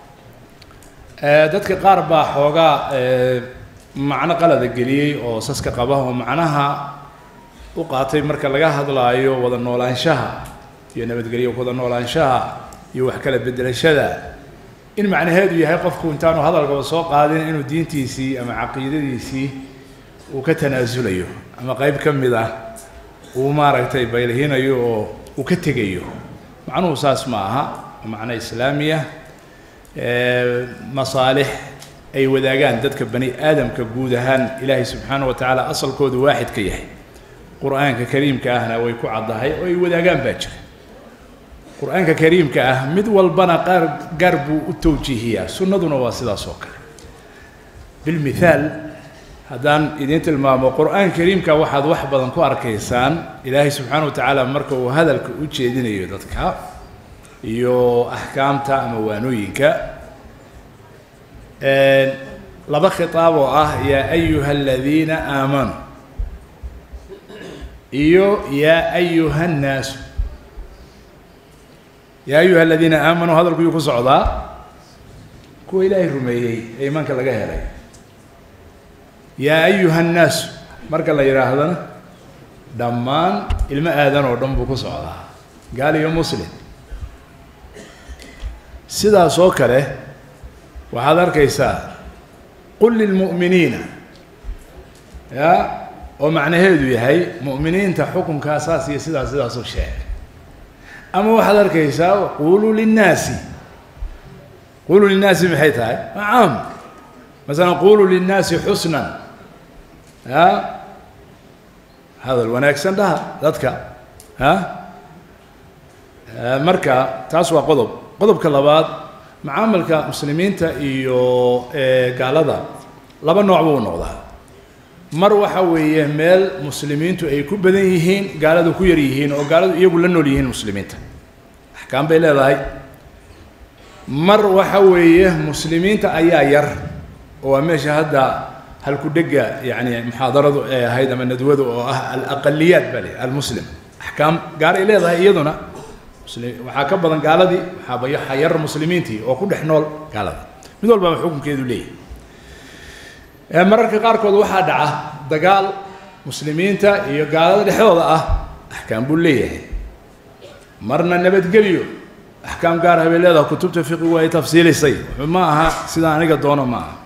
dadka qaar baa xoogaa macna qalad geliyay oo saska qaba oo macnaha u qaatay marka laga hadlaayo wada noolaanshaha iyo nabadgelyo wada noolaanshaha iyo wax kala bedelashada in macnaheedu yahay qofku intaanu hadalka soo qaadin inuu diintiisii ama aqoontiisii uu ka tanaasulayo ama qayb kamid ah uu maaragtay baylahinayo oo uu ka tegayo macnuhu saas ma aha macna islaamiya masaalih ay wadaagaan dadka bani aadamka guud ahaan ilaahay subxaanahu wa ta'ala asalkoodu waahid ka yahay quraanka kariimka ahna way ku cadahay oo ay wadaagaan baa jira quraanka kariimka ah mid walbana qarbu u tawjihiya sunnaduna waa sidaas oo kale bil mithaal hadan idin tilmaamo quraanka kariimka waxaad wax badan ku arkaysaan ilaahay subxaanahu wa ta'ala marka uu hadalka u jeedinayo dadka iyo ahkaamta ama waanooyinka laba khitaab oo ah ya ayuha alladhina aamanu iyo ya ayuha an-nas يا أيها الذين آمنوا هذا الكل يكون صعدا كو إلهي رميي إيمانك لقى هلاي يا أيها الناس مرك الله يرى هذا دمان الماء آذان ودم بكو صعدا قال يا مسلم سيدا سوكره وهذا الكيسا قل للمؤمنين يا ومعنى هذا هي مؤمنين تحكم كاساسي سيدا سوشيء أما واحد الكيسا قولوا للناس بحيثها عام مثلا قولوا للناس حسنا هذا الوناكسن ده ذاتك مركا تاسوا قضب كلابات معاملك مسلمين تا إيو قال هذا laba nooc buu noqdaa mar waxa weeye meel muslimiintu ay ku badan yihiin gaaladu ku yar yihiin oo gaaladu iyagu la nool yihiin muslimiinta axkaam bay leedahay mar waxa weeye muslimiinta ayaa yar oo waa meesha hadda halku dhega yani muxaadaradu ay ahayd ama nadwadu oo ah al-aqaliyaat bali al-muslim axkaam gaar ay leedahay iyaduna waxaa ka badan gaaladii waxaa yar muslimiintii oo ku dhex nool gaalada mid walba xukunkeedu leeyahay mararka qaarkood waxaa dhaca dagaal muslimiinta iyo gaalada dhexdooda ah axkaam buu leeyahay marna nabadgelyo axkaam gaar ah bay leedahay kutubta fiqigu ay tafsiilisay ma aha sida aniga doono ma aha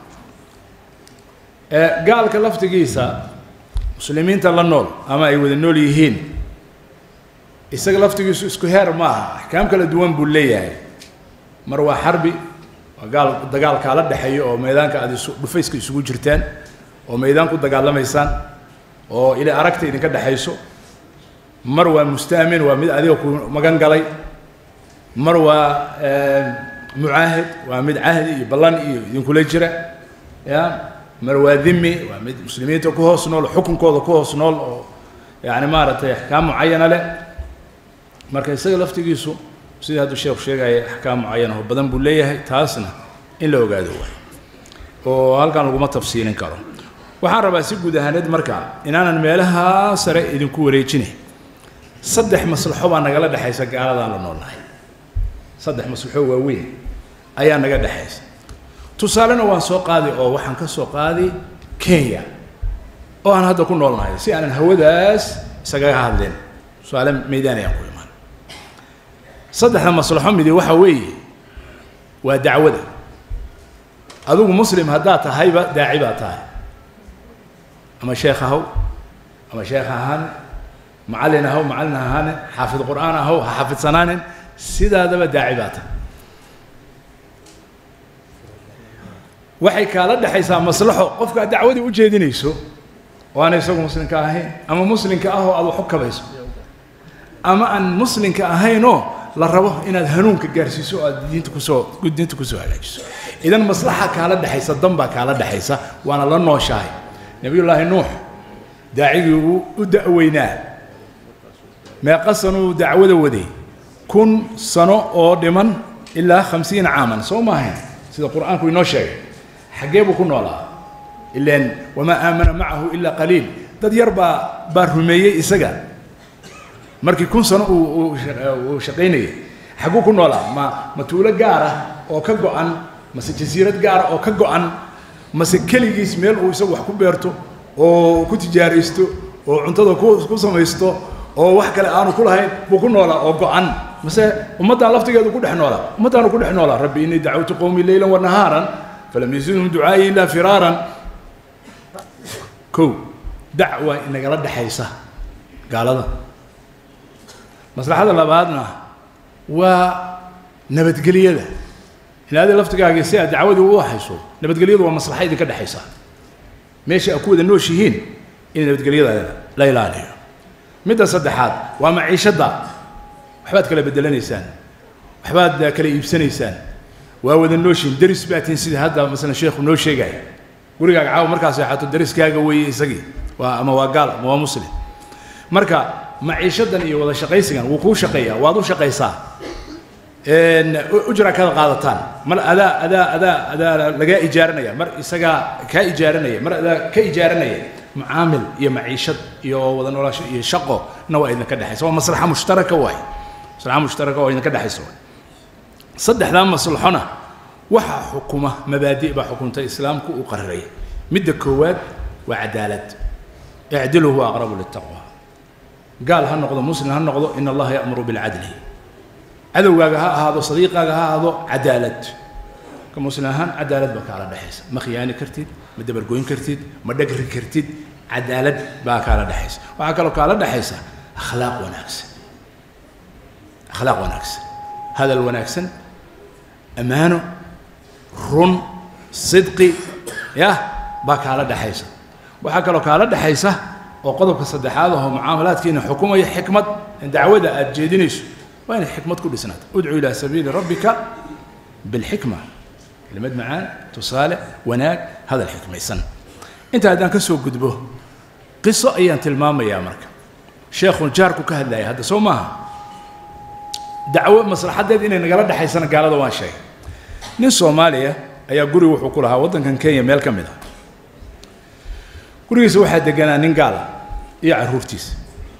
gaalka laftigiisa muslimiinta la nool ama ay wada nool yihiin isaga laftigiisu isku heer ma aha axkaam kala duwan buu leeyahay mar waa xarbi dagaal kaala dhexeeyo oo meedaanka aad dhufayska isugu jirtaan oo meedaan ku dagaalamaysaan oo ila aragta idinka dhaxayso mar waa mustaamin waa mid adiga ku magan galay mar waa mucaahid waa mid ahdi iyo ballan iyo idinkula jira ya mar waa dhimmi waa mid muslimiinta ku hoos nool xukunkooda ku hoos nool oo yani maaragtay axkaam mucayana leh marka isaga laftigiisu sida hadda sheekhu sheegay axkaam mucayana oo badan buu leeyahay taasna in la ogaado oo halkan lagu ma tafsiilin karo waxaan rabaa si guud ahaaneed marka inaanan meelaha sare idinku wareejinay saddex maslaxo baa nagala dhaxaysa gaaladaan la noolnahay saddex maslaxo waaweyn ayaa naga dhaxaysa tusaalena waan soo qaaday oo waxaan ka soo qaaday Kenya oo aan hadda ku noolnahay si aanan hawadaas isaga hadleen su'aalo meedaan ayaan ku imaan saddexda maslaxo mid waxa weeye waa dacwada adigu muslim haddaa tahayba daaci baa tahay ama sheekh ahaw ama sheekh ahaan macallin ahaw macallin ahaan xaafid qur'aan ahaw ha xafidsanaanin sidaadaba daaci baa tahay waxay kala dhaxaysaa maslaxo qofka dacwadii u jeedinayso oo aan isagu muslimka ahayn ama muslimka ah oo aad wax kabayso ama aan muslimka ahayn oo la rabo inaad hanuunka gaarsiiso oo aad diinta ku soo hagaajiso idan maslaxa kala dhaxaysa damba kala dhaxaysa waana la nooshahay nabiyullaahi nuux daacigii u da'weynaa meeqa sano dacwada waday 1000 sano oo dhiman ilaa 50 caaman soo maahayn sida quraanku inoo sheegay xageebu ku noolaa ilaan wama aamana macahu illa qaliil dad yar baa rumeeyay isaga markii 1000 sano uu shaqeynayay xaguu ku noolaa ma tuulo gaar ah oo ka go'an mase jasiirad gaar ah oo ka go'an mase keligiis meel uu isagu wax ku beerto oo ku tijaaraysto oo cuntada ku samaysto oo wax kale aanu ku lahayn buu ku noolaa oo go'an mase ummadda laftigeedu ku dhex noolaa ummaddaanu ku dhex noolaa rabbi inni dacawtu qawmi laylan wa nahaaran falam yazidhum du'aa'i illa firaaran كو دعوة إن قال حيسة قال هذا مصلحة الله بعدنا ونبت قليلة إن هذا لفت قاعد يسير دعوة هو حيسو نبت قليلة ومصلحة إذا كده حيسة ماشي أكود النوشيين إن نبت قليلة لا إله إلا متى صدحات ومعيشة دا وحبات كلا بدلني إنسان وحبات كلا يبسن إنسان وهو ذا النوشين درس باتين سيد هذا مثلا شيخ النوشي جاي guriga caaw markaas ay xato dariskaaga weeyay isagii waa ama waa gaal ama waa muslim marka maciishadan iyo wada shaqaysigan wuu ku shaqeeyaa waad u shaqaysaa ujra ka qaadataan mar ada laga ijaaranaya mar isaga ka ijaaranaya mar ada ka ijaaranaya mucaamil iyo maciishad iyo wada nolosha iyo shaqo nawa idin ka dhaxayso waa maslaxa mushtaraka oo idin ka dhaxayso saddexda maslaxana waxa xukuma mabaadi' ba xukunta islaamku u qarray midda koowaad waa cadaalad i'dilu huwa aqrabu lit-taqwa qaal ha noqdo muslim ha noqdo in allaha ya'muru bil adli adawgaaga ha ahaado sadiiqaaga ha ahaado cadaalad ka muslim ahaan cadaalad ba kala dhaxaysa ma khiyaani kartid ma dabar gooyn kartid ma dhagri kartid cadaalad ba kala dhaxaysa waxa kale kala dhaxaysa akhlaaq wanaagsan hadal wanaagsan amaano run sidqi ya ba kala dhaxaysa waxa kale kala dhaxaysa oo qodobka saddexaad oo mucaamalaadkiina xukuumaya xikmad dacwada aad jeedinayso waa in xikmad ku dhisnaato ud'u ila sabiili rabbika bil hikma كلمات معان تصالح وناك هذا الحكمة يسن أنت هذا كسو قدبه قصة أيان تلمام يا مركب شيخ جارك كهذا هذا سو ما دعوة مصلحة دي إن نقرأ ده حيسنا قال هذا وان شيء nin Soomaaliya ayaa guri wuxuu ku lahaa wadankan Kenya meel kamid ah gurigiisa waxa deganaa nin gaal iyo caruurtiisa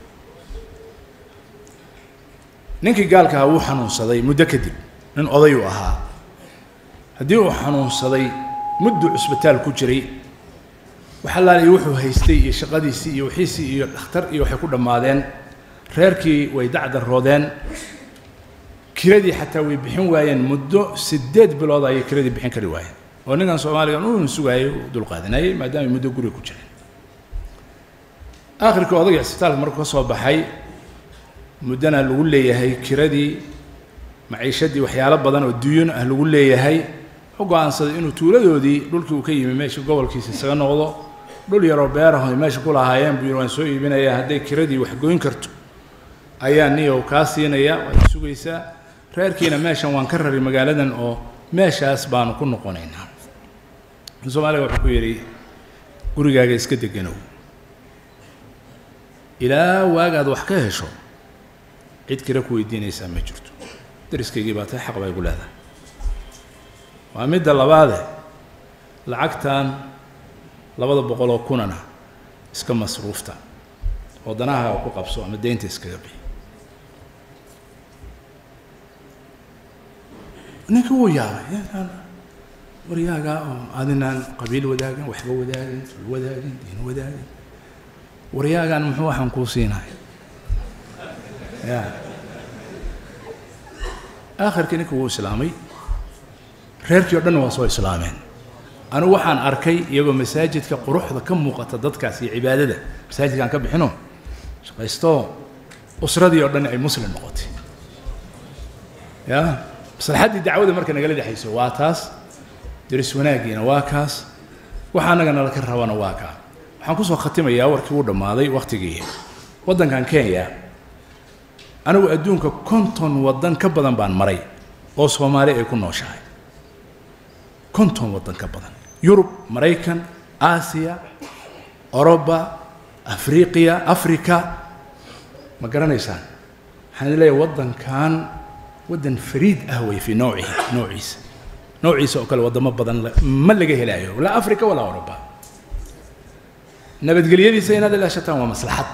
ninkii gaalka ah uu xanuunsaday muddo kadib nin oday u ahaa hadii uu xanuunsaday muddo cusbitaal ku jiray waxa la leeyahay wuxuu haystay iyo shaqadiisii iyo wixiisii iyo dhakhtar iyo waxay ku dhamaadeen reerkii way dacdaroodeen kiradii xataa way bixin waayeen muddo 8 bilood ay kiradii bixin kari waayeen oo ninkan Soomaaliga uu sugayay dul qaadanayay maadaama muddo guri ku jiray aakhirka odayga isbitaalka markuu soo baxay muddana lagu leeyahay kiradii maciishadii waxyaalo badan oo duyun ah lagu leeyahay oo go'aansaday inuu tuuladoodii dhulkii uu ka yimi meesha gobolkiisa isaga noqdo dhul yar oo beeraha ay meesha ku lahaayeen buu waan soo iibinayaa haday kiradii wax goyn karto ayaa niyow ka siinaya waad sugaysaa reerkiina meeshan waan ka raray magaaladan oo meeshaas baan ku noqonaynaa Soomaaliga wuxuu ku yiri gurigaaga iska deganow ilaa waagaad wax ka hesho cid kale ku weydiinaysa ma jirto dariskaygii baa xaq bay u leedahay waa mid labaad lacagtan 200 kunana iska masruufta oo danaha ku qabso ama deynta iskaga bixi ninka uu yaabay wariyaaga adinaan qabiil wadaagan waxba wadaagan diin wadaagan wariyaagan muxuu waxaan ku siinaay ya aakhirkii ninka uu islaamay reerkii oo dhan waa soo islaameen anu waxaan arkay iyagoo masaajidka quruxda ka muuqata dadkaas iyo cibaadada masaajidkan ka bixino shaqaysto usradii oo dhan ay muslim noqotay ya maslaxadii dacwada marka naga dhaxayso waa taas daris wanaagiina waa kaas waxa naga nala ka rabana waa ka waxaan ku soo khatimayaa warkii uu dhamaaday waqtigii wadankan Kenya anigu adduunka konton wadan ka badan baan maray oo Soomaali ay ku nooshahay konton wadan ka badan Yurub Mareykan Aasiya Europa Afrika ma garanaysaan waxaan leeyahay wadankan ودن فريد أهوي في نوعيس أو كل ودم بدن ما اللي جه لايه ولا أفريقيا ولا أوروبا نبت قليلي سينا لا شتان ومصلحات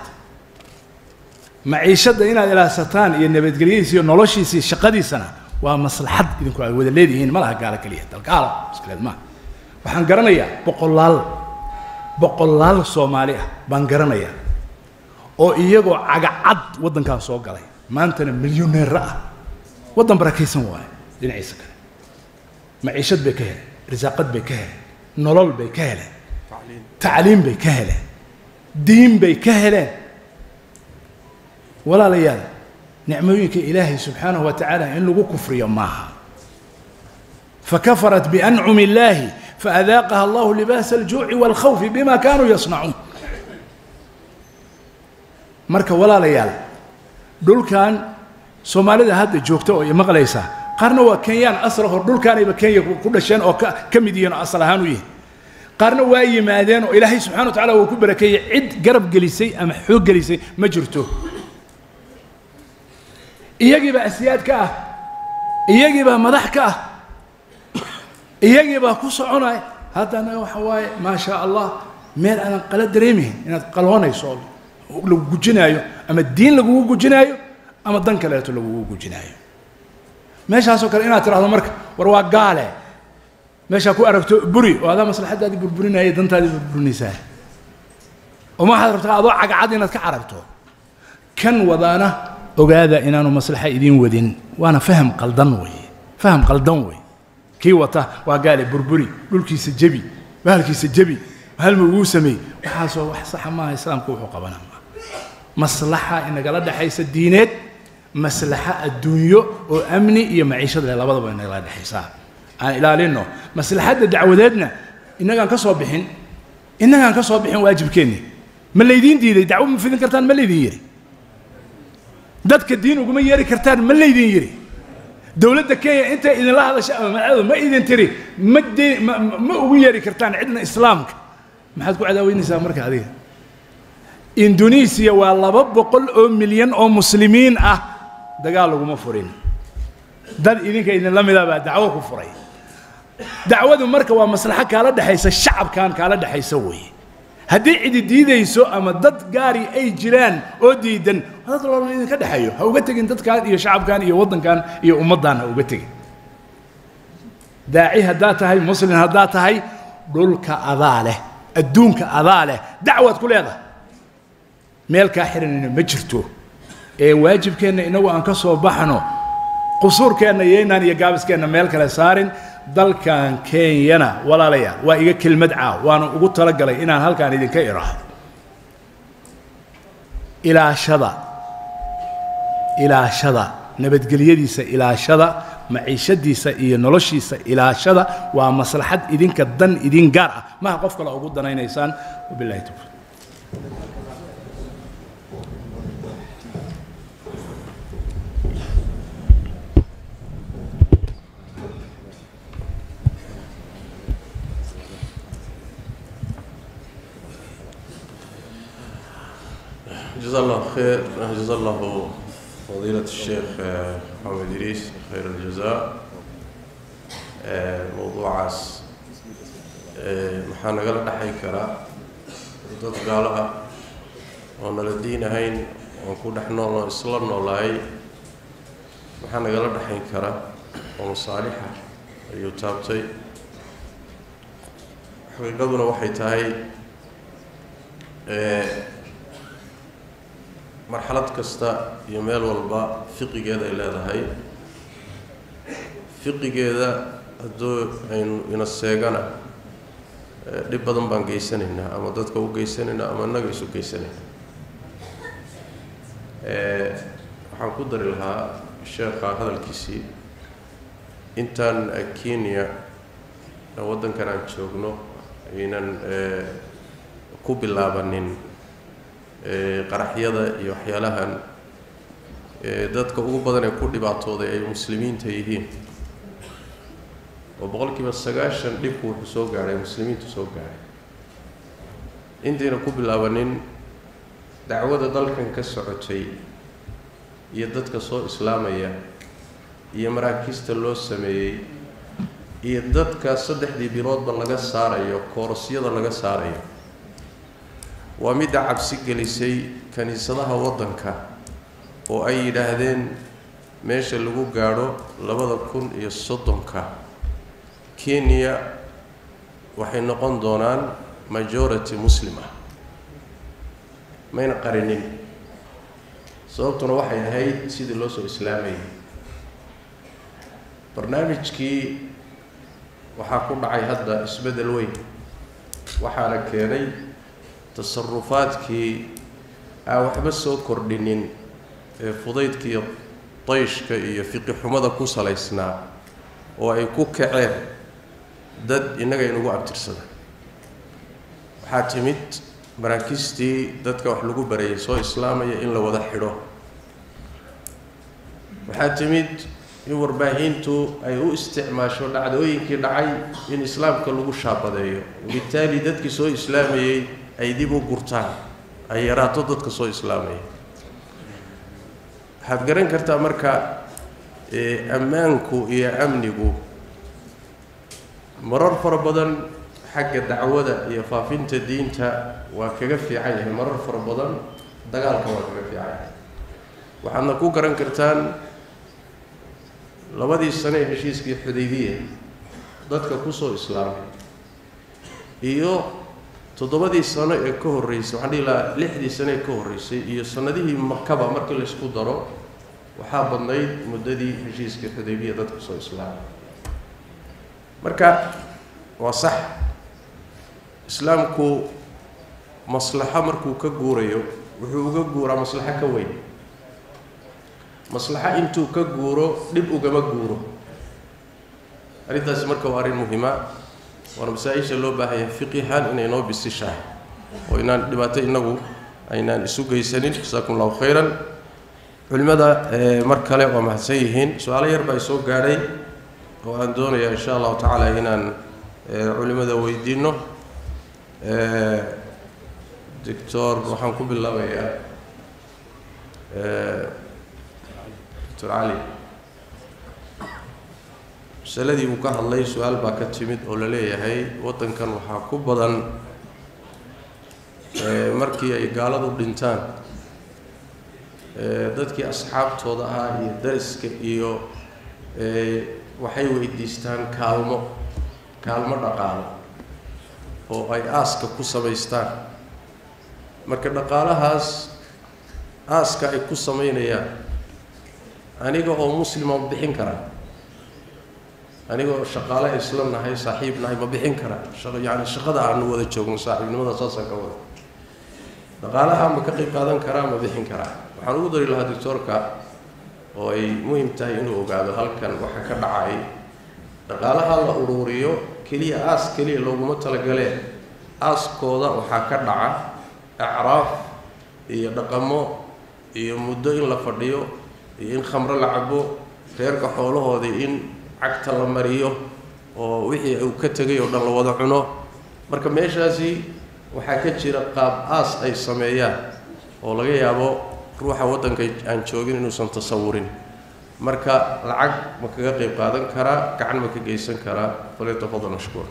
معيشة هنا لا شتان نبت قليلي سي نولشي سي شقدي سنة ومصلحات إذا كوا وذا الذي هين ما لها قال كليه تلقى مسكلة ما وحنقرنا يا بقلال صومالية بنقرنا أو إيجو عقد ودن كان سوق عليه ما أنتنا مليونير رأى ودن بركيسن واي دينعيسا كله معيشة بكهله رزاقات بكهله نولل بكهله تعليم بكهله دين بكهله ولا ليال نعمويك إلهي سبحانه وتعالى إن لغو كفر يومها فكفرت بأنعم الله فأذاقها الله لباس الجوع والخوف بما كانوا يصنعون مركا ولا ليال دول كان Soomaalida hadda joogto oo maqlaysa qarna waa Kenyaan asal hor dhulkaan ay Kenya ku dhasheen oo kamidiyeen asal ahaan u yihiin qarna waa yimaadeen oo Ilaahay subhanahu wa ta'ala uu ku barakeeyay cid garab gelisay ama xoog gelisay ma jirto iyagiiba asiyaad ka ah iyagiiba madax ka ah iyagiiba ku soconay haddana waxa waaye ma sha Allah meel aan qala dareemin inaad qalwanayso lagu gujinaayo ama diin lagu gujinaayo ama dan kale to lagu gujinaayo meeshaas oo kale inaad tiraahdo marka war waa gaale meesha ku aragto buri oo aad maslaxadaadi burburinayay dantaadi burburinaysaa oo ma xad rabtaa adoo cagacad inaad ka carabto kan wadaana ogaada inaanu maslaxa idin wadin waana faham qaldan way kii wata waa gaale burburi dhulkiisa jabi bahalkiisa jabi hal ma uu sameey waxa soo wax sax ma islaamku wuxuu qabanaa maslaxa inaga la dhaxaysa diineed maslaxa adduunyo oo amni iyo maciishada labadaba inaga la dhaxaysa aan ilaalino maslaxada dacwadeedna inaga ka soo bixin waajibkeeni ma leedin diiday dacwo ma fidin kartaan ma leedin yiri dadka diin ugu ma yeeri kartaan ma leedin yiri dawladda Kenya inta idin la hadashay ama macadu ma idin tiri ma ugu yeeri kartaan cidna islaamka maxaad ku cadaawinaysaa marka adiga Indonesia waa 200 oo milyan oo muslimiin ah dagaal laguma furin dad idinka idin la mid ah baa dacwo ku furay dacwadu marka waa maslaxa kala dhaxaysa shacabkan kala dhaxaysa way haddii cidi diidayso ama dad gaari ay jiraan oo diidan hada loo idinka dhaxayo ha uga tagin dadkaan iyo shacabkan iyo wadankan iyo ummadan ha uga tagin daaci hadaa tahay muslim hadaa tahay dhulka adaale adduunka adaale dacwad ku leedahay meel ka xiranina ma jirto ee waajibkeena inagu aan ka soo baxno qusuurkeena yeynaan iyo gaabiskeena meel kale saarin dalkan Kenya walaalayaal waa iga kelmad caaw waana ugu tala galay inaan halkaan idinka iraahdo ilaashada nabadgelyadiisa ilaashada maciishadiisa iyo noloshiisa ilaashada waa maslaxad idinka dan idin gaar ah ma qof kale ugu danaynaysaan wabillahi tawfiq جزا الله خير جزا الله فضيلة الشيخ محمد إدريس خير الجزاء موضوع عاس محانا قال نحي كرا ضد قالها وانا لدينا هين ونكون نحن إسلامنا والله محانا قال نحي كرا ومصالحة يتابتي حقيقتنا وحيتهاي مرحلة كستا يميل والبا فقه جدا إلى هاي فقه جدا هدو إن السجانة لبضم بانجيسننا أما ضدك وجيسننا أما نجيس وجيسننا حنقدر لها الشيخ هذا الكيسي إنتان كينيا ودن كان شغله إن كوبي لابنين qaraxyada iyo waxyaalahan dadka ugu badan ee ku dhibaatooday ay muslimiinta yihiin oo boqolkiiba 90 dhibku wuxuu soo gaaray muslimiintu soo gaaray intiina ku bilaabanin dacwada dalkan ka socotay iyo dadka soo islaamaya iyo maraakiista loo sameeyay iyo dadka saddexdii biloodba laga saarayo koorsiyada laga saarayo waa mid cabsi gelisay kaniisadaha wadanka oo ay yiraahdeen meesha lagu gaaro 2030ka Kenya waxay noqon doonaan majority muslima mayna qarinin sababtuna waxay ahayd sidii loo soo islaamay barnaamijkii waxa ku dhacay hadda isbedel weyn waxaana keenay تصرفاتكي أو حبس كردين فضيتكي طيشك يفقي حمضة كوسا ليسنا ويكو كعير دد إنك ينقو عبترسنا حاتمت مراكزتي ددك وحلقو بريسو إسلامي إلا وضحيرو وحاتمت يورباهينتو أيو استعماشو لعدوينكي دعي إن إسلام كاللقو شابة دايو وبالتالي ددك سو إسلامي ay dib u gurtaan ay yaraato dadka soo islaamay waxaad garan kartaa marka ammaanku iyo amnigu marar fara badan xagga dacwada iyo faafinta diinta waa kaga fiican yahay marar fara badan dagaalka waa kaga fiican yahay waxaadna ku garan kartaan labadii sano ee heshiiskii Xudaybiya dadka ku soo islaamay iyo todobadii sano ee ka horeysay waxaan ilaa 6 sano ee ka horeysay iyo sanadihii Makaba markii la isku daro waxa badnayd muddadii heshiiska Xudaybiya dadka soo islaamay marka waa sax islaamku maslaxa markuu ka guurayo wuxuu uga guuraa maslaxa ka weyn maslaxa intuu ka guuro dib ugama guuro arintaas marka waa arin muhiima وانا مسائش لو باهي فقهان ان انو بسشاه وان دباتay inagu aynaan isu geysanin jazakum allah khairan culimada mar kale waa mahadsan yihiin su'aalo yar baa soo gaadhay oo aan doonayaa insha allahu tacaala inaan culimada weydiino doctor waxaan ku bilaabayaa doctor cali masaladii uu ka hadlay su-aal baa ka timid oo la leeyahay waddankan waxaa ku badan markii ay gaaladu dhintaan dadkii asxaabtooda ahaa iyo dariska iyo waxay weydiistaan kaalmo dhaqaalo oo ay aaska ku samaystaan marka dhaqaalahaas aaska ay ku samaynayaan aniga oo muslima ma bixin karaa aniga oo shaqaale isla nahay saaxiib nahay ma bixin karaa yani shaqada aanu wada joogno saaxiibnimada saasaan ka wada dhaqaalaha ma ka qayb qaadan karaa ma bixin karaa waxaan ugu dari lahaa doctorka oo ay muhiim tahay inuu ogaado halkan waxa ka dhacay dhaqaalaha la ururiyo keliya aas keliya looguma talagalee aaskooda waxaa ka dhaca acraaf iyo dhaqamo iyo muddo in la fadhiyo iyo in khamro la cabo reerka xoolahoodii in cagta la mariyo oo wixii uu ka tegay oo dhan la wada cuno marka meeshaasi waxaa ka jira qaab aas ay sameeyaan oo laga yaabo ruuxa waddanka aan joogin inuusan tasawurin marka lacag ma kaga qayb qaadan karaa gacan ma ka geysan karaa falyatafadal mashkuur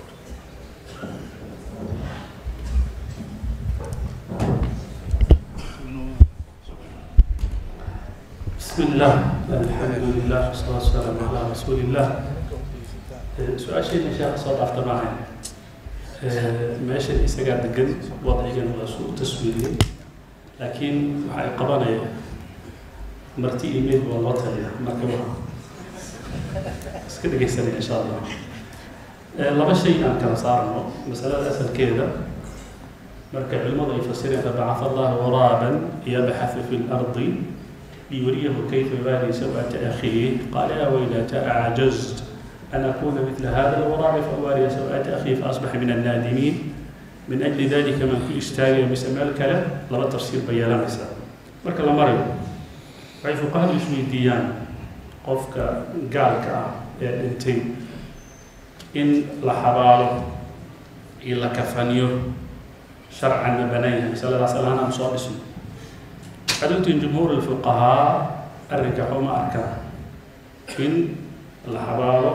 بسم الله الحمد لله والصلاة والسلام على رسول الله سؤال شيء شيخ صوت عفت معي ماشي إستقعد دقن وضعي كان سوء تسويري لكن waxay qabanaya marti email والله تالي مركبها iska dhageysanay insha Allah laba shay aan kala saarno masalada asalkeeda marka culimadu ay fasireen ba'ath Allah ghuraban yabhath fi al-ard ليريه كيف يبالي سوءة أخيه قال يا ويلتى أعجزت أن أكون مثل هذا الغراب فأواري سوءة أخيه فأصبح من النادمين من أجل ذلك من كل اشتاغي بسمع الكلام لما تفسير بيانا مثلا مركا لمريو وعي فقهاء يسمي الديان قفك قالك انتين إن لحباله إلا كفانيو شرعا بنيه صلى الله عليه وسلم مصاب اسمه حدث جمهور الفقهاء الرجحوا ما أركان إن لحباله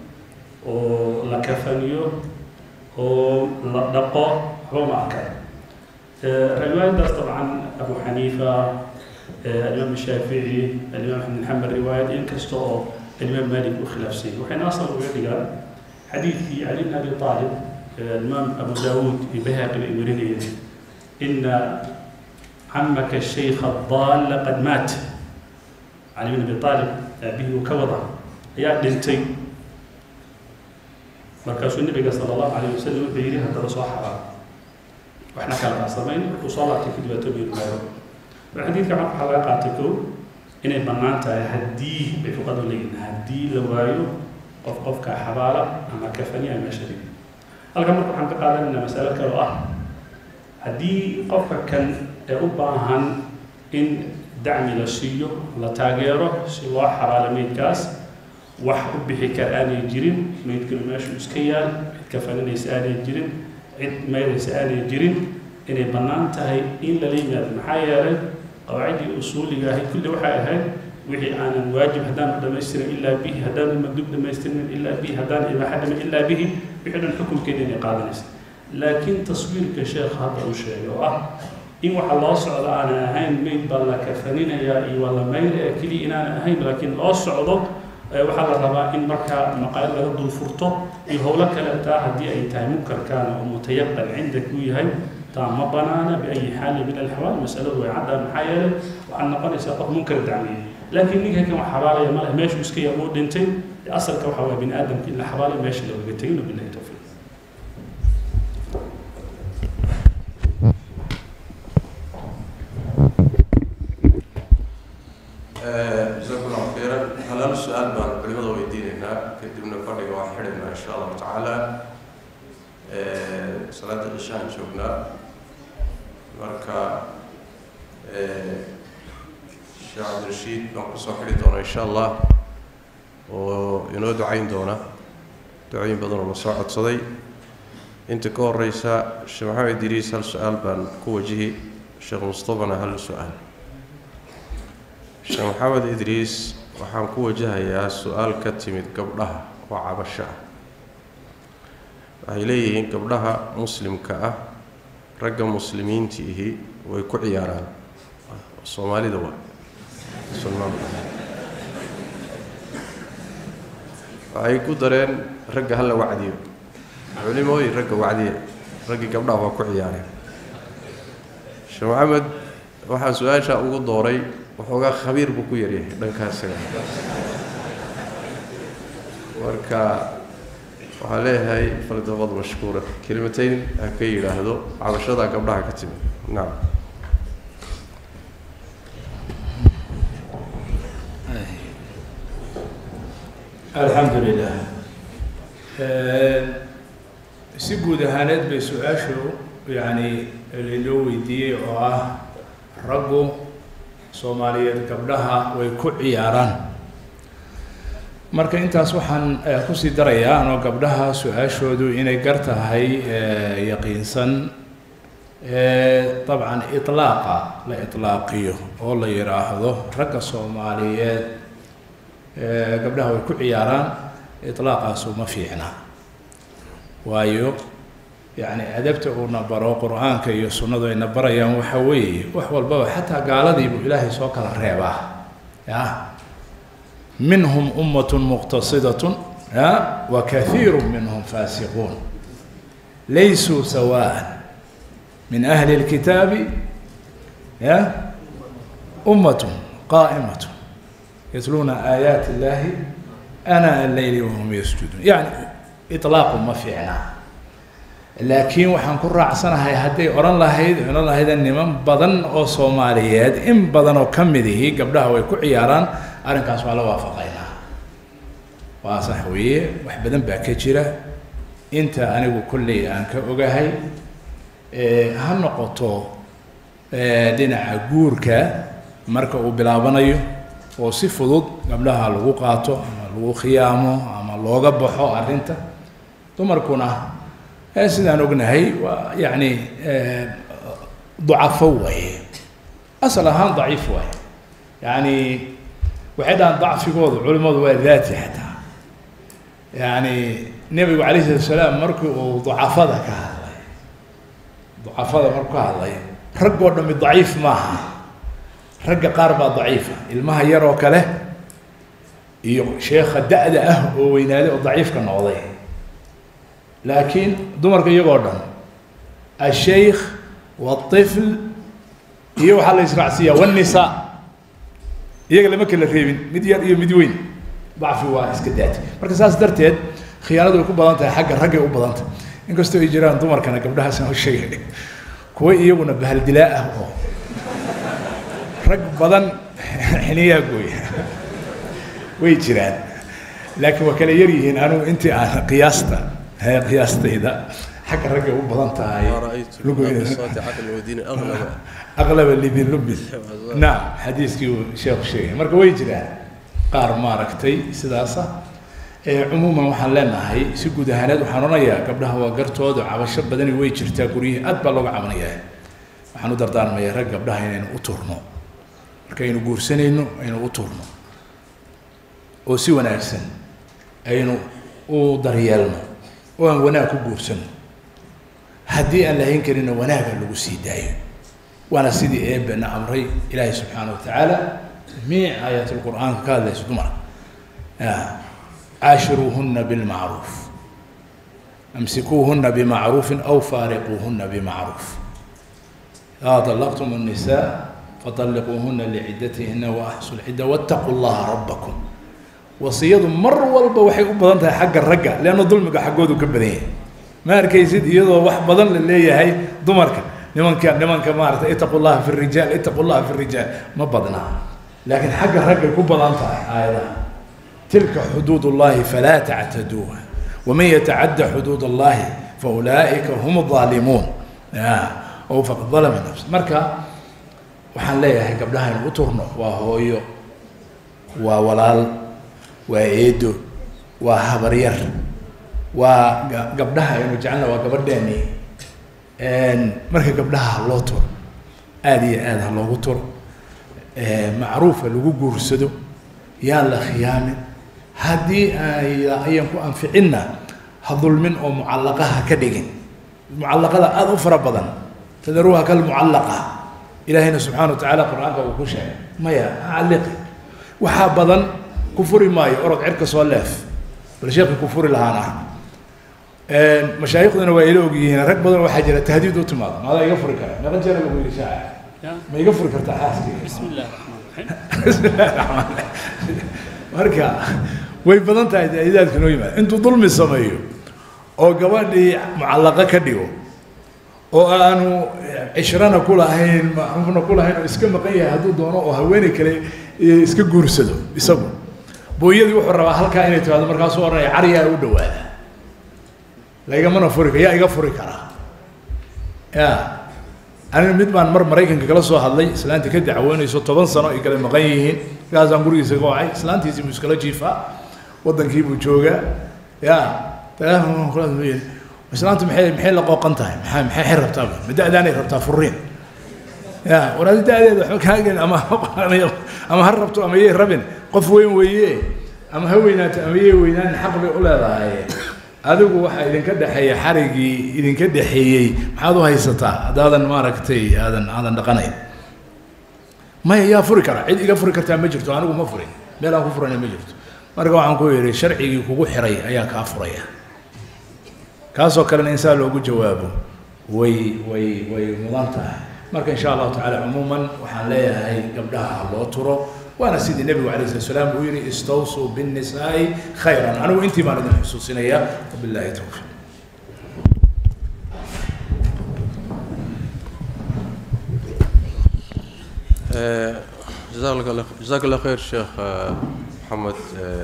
ولكفانيو ولدقه هو ما أركان رواية طبعا أبو حنيفة الإمام الشافعي الإمام أحمد بن حنبل رواية ينكسروا الإمام مالك وخلاف سيه وحين أصل قال حديث علي بن أبي طالب الإمام أبو داود بهاقي الإمريني إن عمك الشيخ الضال قد مات علي بن أبي طالب به وكوضع يا دنتي مركز النبي صلى الله عليه وسلم بيريها هذا صحابة وإحنا كلا عصرين وصلاة كتبة تبين المرة الحديث عن حلقاتكم إن بنانتا هدي بفقد لين هدي لوايو قف كحبالة أما كفني أما شريك الكلام عن قال إن مسألة كروه هدي قف كان أباهن إن دعم للشيء لا تغيره سوى حبالة ميتكاس وحب بحكر آن يجرين ميتكل ماشي مسكيال كفن يسأل يجرين عد ما يسأل يجرين إن بنانتا هي إلا لين المحايا قواعد أصولي هي كل واحد وحي أنا واجب هدان ما يستلم إلا به هدان المندوب ما يستلم إلا به هدان إذا حد إلا به بحد الحكم كده يقال ناس لكن تصوير كشيخ هذا وشيء إن وح الله صعد أنا هين ميت بالله كفنين يا إي والله ما يأكلي إن أنا هين لكن الله صعد وح الله ربا إن مركا مقال له ضل فرطة يهولك لا تعدي أي تهمك كان ومتيقن عندك وياهي تام بنانا بأي حال من الأحوال مسألة وعدم حياة وأن نقل سقط منكر الدعمية لكن نيجي كم حوالي ما ماشي مسكية مود دنتين أصل كم حوالي بني آدم كل حوالي ماشي لو بقتين وبالله توفيق. جزاكم الله خيرا. هلا السؤال بان علماء ويديننا كدمنا فرق واحد إن شاء الله تعالى صلاة العشاء شوفنا مركا الشيخ عبد الرشيد نقص حري دونا إن شاء الله وينود عين دونا دعين بدن المصاعد صدي أنت كور رئيسا الشيخ محمد إدريس هل سؤال بان كوجهي الشيخ مصطفى هل سؤال الشيخ محمد إدريس وحان كوجهها يا سؤال كتمت قبلها وعبشة إليه قبلها مسلم كأه رقم مسلمين تيه ويكون عياران الصومالي دواء سلمان أي كودرين رجع هلا وعديه علماء يرجع وعديه رجع قبلها ويكون عياران شو محمد waxaan su'aasha ugu dooray wuxuu khabiir buu ku yaryahay dhankaas marka waxaan leeyahay faldabad mashkuura kalimateen ka yiraahdo cabashada gabdhaha ka timid naam alxamdulilah si guud ahaaneed bay su-aashu yani lainoo weydiiyey oo ah raggu Soomaaliyeed gabdhaha way ku ciyaaraan marka intaas waxaan ku sii darayaa anoo gabdhaha su-aashoodu inay gar tahay yaqiinsan طبعا إطلاقا لا إطلاقيه والله يراهضه رك الصوماليات قبلها ويكون عياران إطلاقا سو ما فينا وايو يعني أدبته ونبرو قرآن كي يسنده ينبر يوم وحوي وحول بابا حتى قال ذي إلهي سوك الريبة يا منهم أمة مقتصدة يا وكثير منهم فاسقون ليسوا سواء من أهل الكتاب يا أمة قائمة يتلون آيات الله أنا الليل وهم يسجدون يعني إطلاق ما فينا لكن وحن كل رأسنا هاي هدي أوران الله هيدا النمام بدن أو صوماليات إن بدن أو كم ذي قبلها ويكون عياران أنا كان سؤال وافقينا وصحوية وحبدن باكجرة أنت أنا وكلي أنك أجاهي هالنقطة دينا عجورك مركب وبلابنايو وصفض قبلها الوقاته أما الخيامه أما الوقبحه أرنته تمركونه سيدنا نقنهي ويعني ضعف وهي أصلها ضعيف وهي يعني وحدا ضعف يقول علماء ذاتي حتى يعني النبي عليه الصلاة والسلام مركو ضعفاء ذاك ضعفاء مركو هذا رجع من ضعيف معها رجع قاربة ضعيفة المها يروك له شيخ الدأدأه وينادي ضعيف كان وضعيه لكن دمرك يقولون الشيخ والطفل يو حال إسرائيلية والنساء يقول لما كل الريبين مديار مدوين ضعف واحد كدات مركز أساس درتين خيانة يكون بدانته حق الرجع وبدانته إن كستو يجران دمر كان قبلها سنة الشيء كوي يقولون بهالدلاء رجع بدن حنية قوي ويجران لكن وكان يريهن أنا أنت قياسته هي قياستي إذا حق الرجع وبضنتها هاي رأيت صوت عقل ودين أغلب اللي بينلبس نعم حديث شيخ شيء مركب ويجري قار ماركتي سداسة عموما وحلنا هاي سجود هناد وحنونيا قبلها وقرتود وعبش بدني ويجري تاكوريه أتبع لغة عملية وحنو دردان ما يرجع قبلها إنه أطرنا كأنه جورسني إنه أطرنا وسوى نفسن إنه ودريالنا وأن وناك جورسن هدي أن لا ينكر إنه وناك اللي سيداي وأنا سيدي ابن أمري إلهي سبحانه وتعالى جميع آيات القرآن قال ليس دمر عاشروهن بالمعروف أمسكوهن بمعروف أو فارقوهن بمعروف إذا طلقتم النساء فطلقوهن لعدتهن وأحصوا العدة واتقوا الله ربكم وصياد مر والبا waxay u badan tahay xagga ragga leena dulmiga xaqoodu ka badan yahay ma arkaysid iyadoo wax badan la leeyahay dumarka nimanka maarta ittaqullaha fi rijal ma badna laakiin xagga ragga ku badan tahay aayada tilka xuduudullahi fala ta'taduha ومن يتعدى حدود الله فاولئك هم الظالمون او فقد ظلم نفسه marka waxaan leeyahay gabdhaha inuu u turno waa hooyo waa walaal waa eedo waa habaryar waa gabdhaha inuu jecelna waa gabadheeni marka gabdhaha loo turo aad iyo aad ha loogu turo macruufa lagu guursado yaan la khiyaamin haddii ayan ku anficinna ha dulmin oo mucallaqaha ka dhigin mucallaqada aada u fara badan tadaruuha kalmucallaqa ilaahayna subxaana wa tacaala qur-aanka uu ku sheegay maya calliqi waxaa badan ku furi maayo orod cirka soo leef bal sheekhi ku furi lahaana mashaayiqduna waa ila ogyihiin rag badan waxaa jira tahdiid u timaado maadaa iga furi kara meeqa jeer lagu yidhi shaaca ma iga furi kartaa xaaskii bismillahi raxmaan raxiim marka way badan tahay tahdiidaadka noo yimaada intuu dulmi sameeyo oo gabadhii mucallaqa ka dhigo oo aanu cishrana ku lahayn macruufna ku lahayn oo iska maqan yahay hadduu doono oo haweeney kale iska guursado isagu booyadii wuxuu rabaa halkaa inay timaado markaasuu odhanaya cariyaa u dhawaada laigamana furi yaa iga furi karaa ya aniga mid baan mar maraykanka kala soo hadlay islaantii ka dacwoonayso 10 sano ay kala maqan yihiin markaasaan gurigiisa ka wacay islaantiisii buu iskala jiifaa waddankii buu joogaa ya telefoon kula hadlayay islaantu maxay la qooqan tahay maxay rabtaa madadaanay rabtaa furiin ya walaal daadeeda waxba kaagan ama har rabto ama yey rabin qof weyn weeye ama ha weynaato ama yey weynaan xaq bay u leedahay adigu waxa idinka dhaxeeya xarigii idinka dhaxeeyay maxaad u haysataa hadaadan maaragtay aadan dhaqanayn maya yaa furi kara cid iga furi kartaa ma jirto anigu ma furin meel aan ku furana ma jirto marka waxaan ku yidhi sharcigii kugu xiray ayaa kaa furaya kaasoo kalena insaan loogu jawaabo way mudan tahay marka insha allahu tacaala cumuuman waxaan leeyahay gabdhaha loo turo وانا سيدي النبي عليه الصلاه والسلام ويري استوصوا بالنساء خيرا انا وانت ما ندري حسوسنا وبالله التوفيق جزاك الله خير شيخ محمد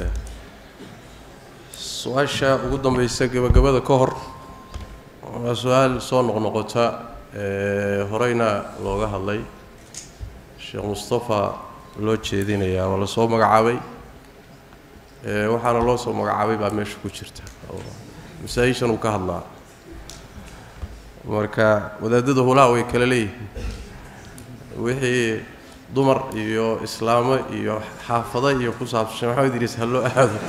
سؤاشا ugu dambaysa gabagabada ka hor waa su'aal soo noqnoqota horeyna looga hadlay Sheekh Mustafa loo jeedinaya wala soo magacaabay waxaana loo soo magacaabay baa meesha ku jirta oo masaayishan uu ka hadlaa marka wadaadada hulaa way kala leeyihiin wixii dumar iyo islaamo iyo xaafada iyo ku saabsan waxa idris hallo aado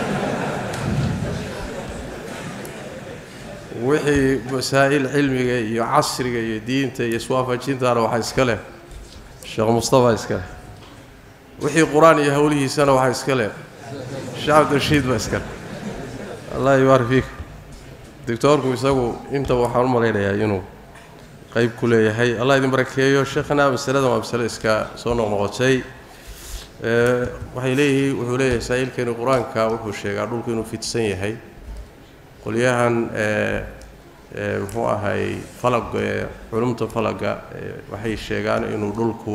wixii masaa'il cilmiga iyo casriga iyo diinta iyo iswaafajintaana waxa iska leh Sheekh Mustafa iska leh wixii quraan iyo hawlihiisana waxa iska leh Sheekh Rashid ba iska Allah ybarik fiik doctorku isagu inta waxaan malaynayaa inuu qayb ku leeyahay Allah idin barakeeyo sheekhana masalada waa mas'ala iska soo noqnoqotay waxay leeyihiin wuxuu leeyahay saa'ilkeenu quraanka wuxuu sheegaa dhulku inuu fidsan yahay qoliyahan muxuu ahay falag culumta falaga waxay sheegaan inuu dhulku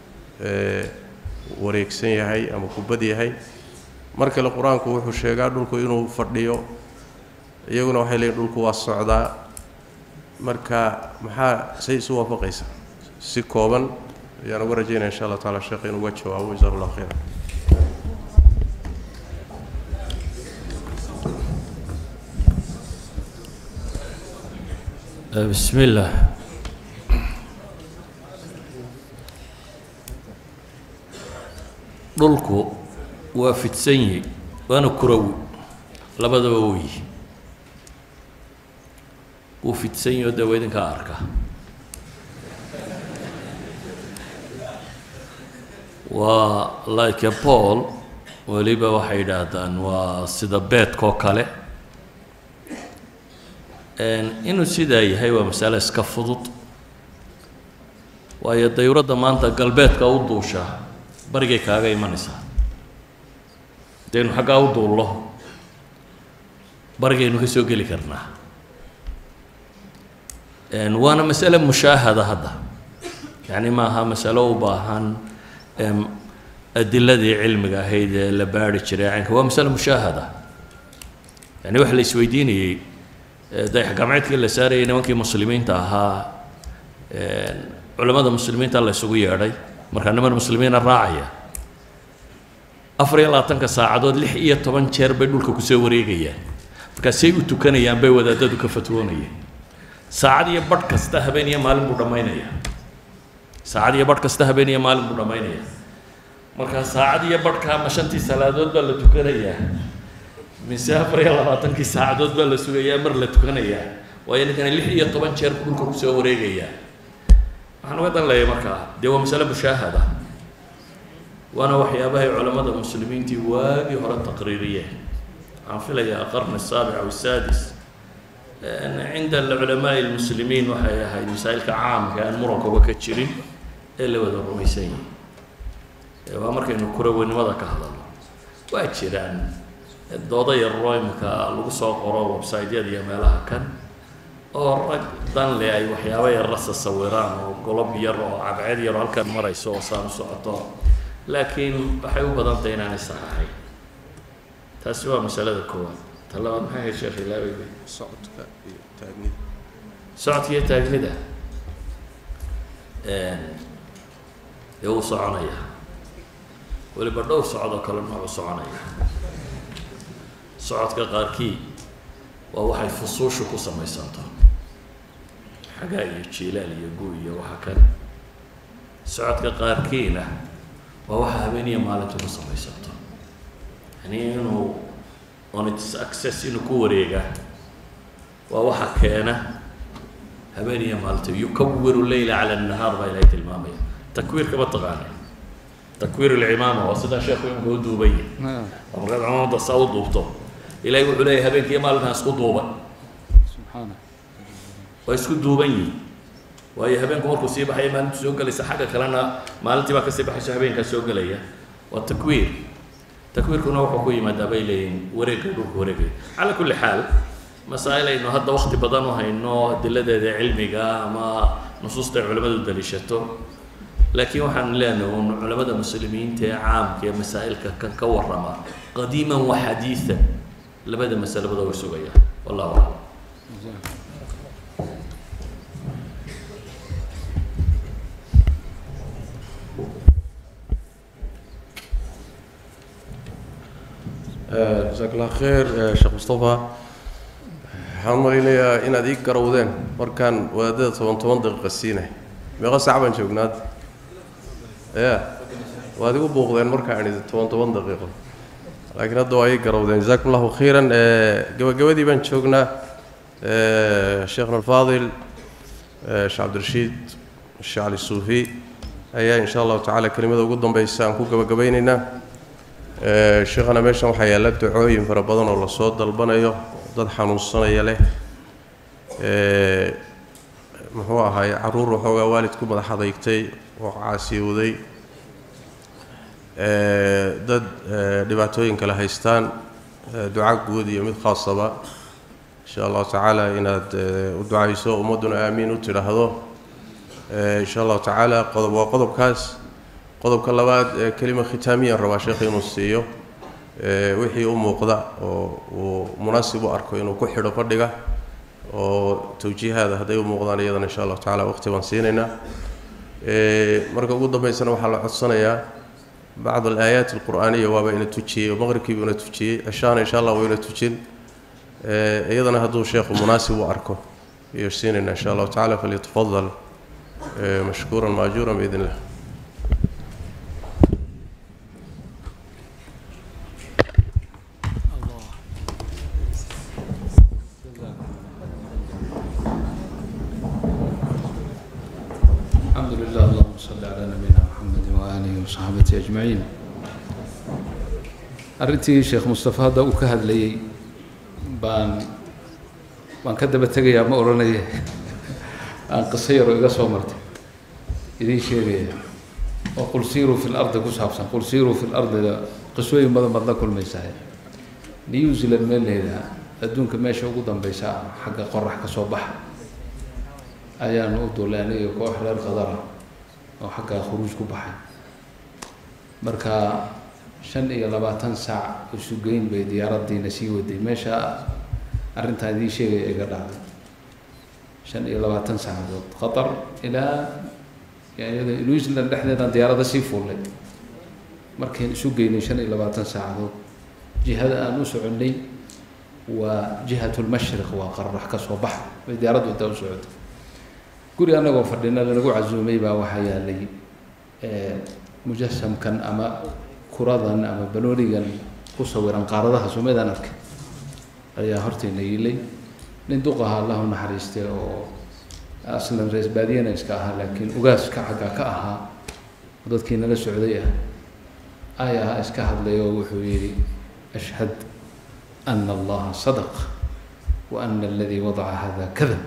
wareegsan yahay ama kubad yahay marka la quraanku wuxuu sheegaa dhulku inuu fadhiyo iyaguna waxay leeyihiin dhulku waa socdaa marka maxaa say isu waafaqaysa si kooban ayaan uga rajaynaa insha Allah taala sheekh inuu uga jawaabo jazakallahu khayran بسم الله dhulku waa fidsan yahay waana kurawi labadaba way uu fidsan yahay dawada idinka arka waa like a pole waliba waxay yidhaahdaan waa sida beedkoo kale inuu sidaa yahay waa mas'ale iska fudud waayo dayuuradda maanta galbeedka u duusha barigay kaaga imanaysaa deenu xaggaa u duullo barigaynu ka soo geli karnaa waana mas'ale mushaahada hadda yani maaha mas'alo u baahan adiladii cilmiga ahayd ee la baari jiray caynka waa mas'ale mushaahada yani wax la isweydiinayay dayax gacmeedkii la saarayay nimankii muslimiinta ahaa culamada muslimiinta la isugu yeedhay markaa niman muslimiina raacaya 24 saacadood 16 jeer bay dhulka ku soo wareegayaan markaasay u tukanayaan bay wadaadadu ka fatwoonayeen saacad iyo badh kasta habeen iyo maalin buu dhammaynayaa saacad iyo badh kasta habeen iyo maalin buu dhammaynayaa markaa saacad iyo badhkaa ma 5 salaadood baa la tukanayaa mise 24 saacadood baa la sugayaa mar la tukanayaa waayo ninkana 16 jeer dhulka ku soo wareegayaa waxaan uga dan leeyahay markaa dee waa masale mushaahada waana waxyaabahay culamada muslimiintii waagii hore taqriiriyeen waxaan filayaa qarni السابع أو السادس عند العلماء المسلمين waxay ahayd masaa'ilka caamka aan murankoba ka jirin ee la wada rumaysan yahay waa markaynu kuraweynimada ka hadalno waa jiraan dooda yaroo imika lagu soo qoro website-yada iyo meelaha kan oo rag dan leh ay waxyaabo yar rasa sawiraan oo golob yar oo cadceed yar halkan marayso oo saan u socoto laakiin waxay u badan tahay inaanay sax ahayn taasi waa masalada koowaad talabaad maxay ahayd sheekh ilaawi socodka iyo taagnida socodka iyo taagnida dee wuu soconayaa weliba dhowr socod oo kale noocu soconaya socodka qaarkii waa waxay fusuushu ku samaysanto xagaa iyo jiilaal iyo gu iyo waxa kale socodka qaarkiina waa waxa habeeniya maalintu ku samaysanto yani inuu on its access inuu ku wareega waa waxa keena habeeniya maalintu yukawiru leyla cala annahaar baa ilaahay tilmaamaya takwiirka ma taqaanay takwiir alcimaama waa sidaa sheekhu imika u duubay markaad cimaamada saa u duubto ilaahay wuxuu leeyahay habeenkii maalintaa isku duuban subxaana waa isku duuban yihiin waayo habeenku markuu sii baxaya maalintu soo gelaysa xagga kalena maalintii baa kasii baxayso habeenkaa soo gelaya waa takwiir takwiirkuna wuxuu ku yimaadaa bay leeyihin wareegga dhulka wareegaya cala kulli xaal masaa'il aynu hadda waqti badan u hayno adiladeeda cilmiga ama nusuusta ay culimmadu daliishato laakiin waxaan leenahay un culamada muslimiinta ee caamka ee masaa'ilka kan ka warrama qadiiman wa xadiidan labada masalabada way sugayaan wallahu aclam jazaak allah khayr sheekh mustafa waxaan malaynayaa inaad ii garowdeen markaan wadaadada 10 daqiiqa siinay meeqa saac baan joognaad ya waad igu buuqdeen markaan idhi 10 daqiiqo laakiin hadda waa ii garowdeen jazakum allahu khayran gabagabadii baan joognaa sheekhna alfaadil sheekh cabdirashiid sheekh cali suufi ayaa insha allahu tacaala kelimada ugu dambaysa aan ku gabagabaynaynaa sheekhana meeshan waxaa yaalla ducooyin fara badan oo lasoo dalbanayo dad xanuunsanaya leh muxuu ahaay caruur waxoogaa waalidku madax adeygtay oo caasiyowday dad dhibaatooyin kale haystaan duca guud iyo mid khaasaba insha allahu tacaala inaad u ducayso ummadduna aamiin u tidhaahdo insha allahu tacaala qodob waa qodobkaas qodobka labaad kelima khitaamiyaan rabaa sheekh inuu siiyo wixii u muuqda oo uu munaasib u arko inuu ku xidho fadhiga oo tawjiihaada hadday u muuqdaan iyadana insha allahu tacaala waqti baan siinaynaa marka ugu dambaysana waxaa la codsanayaa bacd alaayaat alqur'aaniya waaba ina tujiyey oo maqribkiibu ina tujiyey cishaana insha allah waa ina tujin iyadana hadduu sheekhu munaasib u arko iyo siinaynaa insha allahu tacaala falyatafadal mashkuuran maajuuran biidn illah saxaabati ajmaciin arrintii sheekh mustafa hadda uu ka hadlayey baan ka daba tegayaa ma odhanaya aan qiso yaroo iga soo martay idiin sheegaya oo qul siiruu fi lardi ku saabsan qul siiruu fi lardida qisooyin badan baad la kulmaysaa new zealand meel leedaha adduunka meesha ugu dambeysa xagga qorax ka soo baxa ayaanu u duulay aniga koox reer qadara oo xagga khuruuj ku baxay marka 25 saac isu geyn bay diyaaradiina sii waday meesha arrintan idin sheegay iga dhacday 25 saacadood qatar ilaa يعني نيوزيلاند dhexdeeda diyaarada sii fuulay markeen isu geynay 25 saacadood jihada aan u soconay waa jihatul mashriq waa qarrax ka soo bax diyaaradu inta u socotay guri anagoo fadhina lagu casuumay baa waxa yaalay mujassamkan ama kuradan ama baloonigan ku sawiran qaaradaha Soomaaliland arkay ayaa hortayna yilay nin duqaha Allah naxariistay oo aslan rees baadiyana iska ahaa laakiin ugaas ka xaga ka ahaa dadkiina la socday ayaa iska hadlay oo wuxuu yiri ashhad anna Allah sadaq wa anna alladhi wada'a hadha kadhab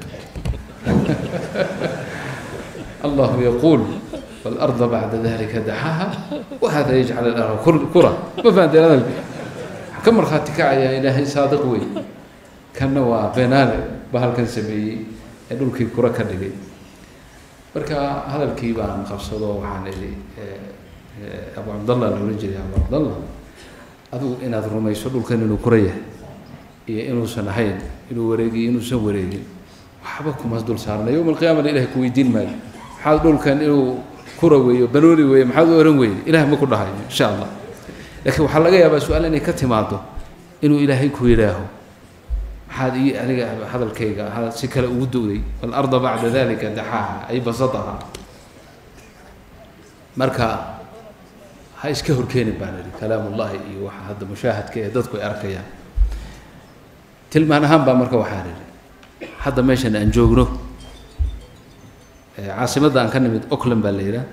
Allah yaqul والأرض بعد ذلك دحاها وهذا يجعل الأرض كرة ما فهمت هذا كم مرخاتك يا إلهي صادق وي كان نوع بينال بهالكن سبي يقول كي كرة كدقي بركة هذا الكيبان قصده وحان اللي أبو عبد الله الرجلي أبو عبد الله أدو إن هذا ما يسولو كان إنه كريه إنه سنحين إنه وريقي إنه سوريقي وحبكم هذول صارنا يوم القيامة إلهي كوي دين مال حاضر كان إنه كروي وبنوري ومحاضر ورنوي إله ما كل هاي إن شاء الله لكن وحلاقي يا بس سؤال إني كتماده إنه إلهي كويراه هذا الكيكة هذا سكر ودودي والأرض بعد ذلك دحاها أي بسطها مركا هاي سكهر كين بانري كلام الله هذا مشاهد كي دتكو أركيا تلما أنا هم بمركا وحاري هذا ماشان أنجوجرو عاصمة أن كان من أوكلاند بالليلة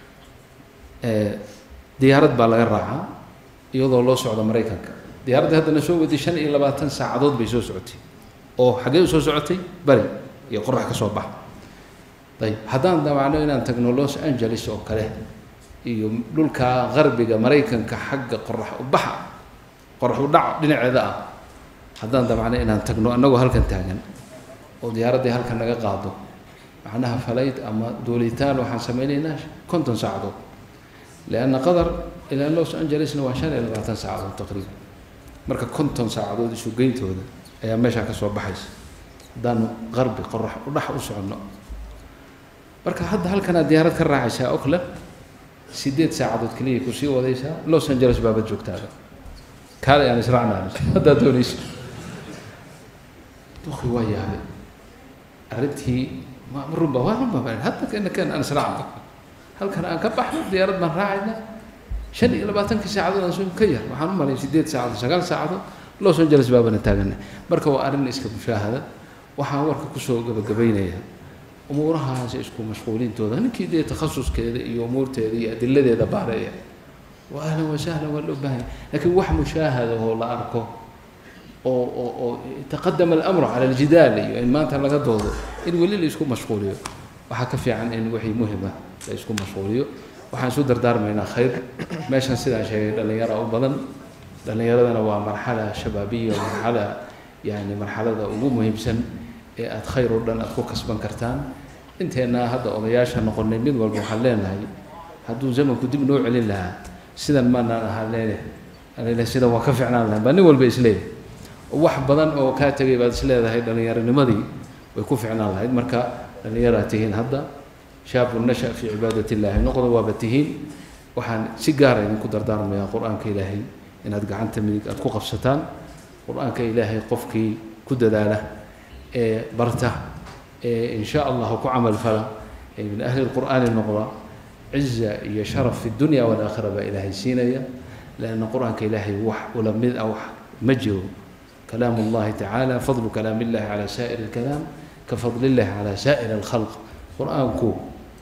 ديارات بالغرعة يوضع الله سعود أمريكا ديارات هذا نسوي ودي شن إلى 20 ساعة ضد بيسوي سعودي أو حاجة يسوي سعودي بري يقرح كصباح طيب هذا ده معناه إن تكنولوس أنجلس أو كله يوم دول كغربي أمريكا كحق قرح وبحر قرح ودع لنا عذاب هذا ده معناه إن تكنو أنه هالكن تاجن وديارات دي هالكن نجا قاضو معناها فليت أما دوليتان وحن سميناش كنت نساعده لأن قدر إلى لوس أنجلس نواشان إلى 20 ساعة تقريبا مركا كنت نساعده دي شو جيته هذا أيام ماشى كسر بحث دانو غربي قرح وراح أسعنا مركا هذا هل كان ديارات كراعشة أكله سيديت ساعة كلية كوسي وليسها لوس أنجلس باب الجوكتاله كان يعني سرعنا هذا دونيش تخي وياه أردتي ما ربما حتى كان أنا سرعنا هل كان أنكبح ديارات من راعينا شن إلى باتن كساعة نسوي كير وحنو مالي سيديت ساعة شغال ساعة لو سنجلس بابنا تاجنا بركوا أرن إسكب مشاهدة وحاورك كسو قبينيها أمورها إسكو مشغولين تودا نكي دي تخصص كذا أمور تدي أدلة دي دبارية وأهلا وسهلا واللبان لكن واحد مشاهدة هو لا أركو أو تقدم الأمر على الجدال يعني ما أنت لقى دوده إن ولي اللي يسكون مشغوليه وحكفي عن إن وحي مهمة لا يسكون مشغوليه وحنسود دار منا خير ماشان سيدا شيء لأن يرى أو بدن لأن يرى أنا مرحلة شبابية ومرحلة يعني مرحلة أبو مهم سن أتخير لنا أخو كسبان كرتان أنت هنا هذا أضياش نقول نبيد والمحلين هاي هذو زمن كنت بنوع لها سيدا ما أنا هلا سيدا وكفي عنا لها بني والبيسلي وواحد بدن أو كاتبي بعد سلة هاي لأن يرى نمضي ويكفي عنا لها مركا لأن يرى تهين هذا شاب نشأ في عبادة الله نقض وابتهين وحن سيجارة إن كدر دار من القرآن كإلهي إن أتقعنت من الكوقف ستان القرآن كإلهي قفك كدداله برته إن شاء الله كعمل فلا من أهل القرآن النقضة عزة يشرف في الدنيا والآخرة بإلهي سينيا لأن القرآن كإلهي وح ولم أو مجر كلام الله تعالى فضل كلام الله على سائر الكلام كفضل الله على سائر الخلق قرآنكو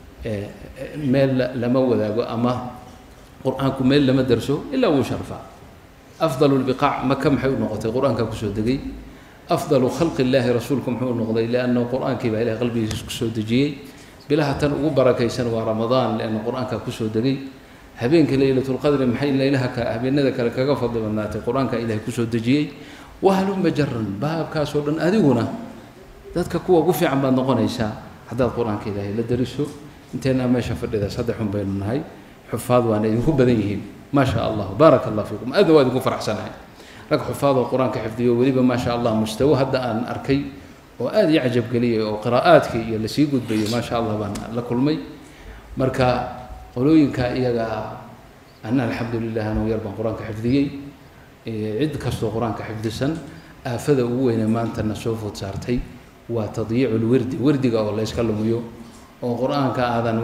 ميل لما وذاقو أما قرآنكو ميل لما درسو إلا هو شرفا أفضل البقاع ما كم حيو نقطة قرآنك كسو دقي أفضل خلق الله رسولكم حيو نقطة لأنه قرآن كيبا إلى قلبي كسو دقي بلها تنقو بركة سنة رمضان لأن قرآنك كسو دقي هبينك ليلة القدر محي ليلها هبين ذاك لك فضل منات قرآنك إلى كسو دقي وهل مجرا باب كاسو أديونا ذاتك كوا قفي عم بنقون إيشا هذا القرآن كذا لا درسه انتنا ما شاف إذا صدحهم بين هاي حفاظ وأنا يكون بديهين ما شاء الله بارك الله فيكم هذا واد يكون فرح سنة لك حفاظ القرآن كحفظيه وليبا ما شاء الله مستوى هذا أن أركي وآد يعجب قليل وقراءاتك اللي سيقود بي ما شاء الله بان لكل مي marka qolooyinka iyaga ana alxamdulilah anuu yar baan qur-aanka xifdiyey cid kastoo qur-aanka xifdisan aafada ugu weyne maantana soo food saartay waa tadyiicu lwirdi wirdiga oo la yska lumiyo oo qur-aanka aadan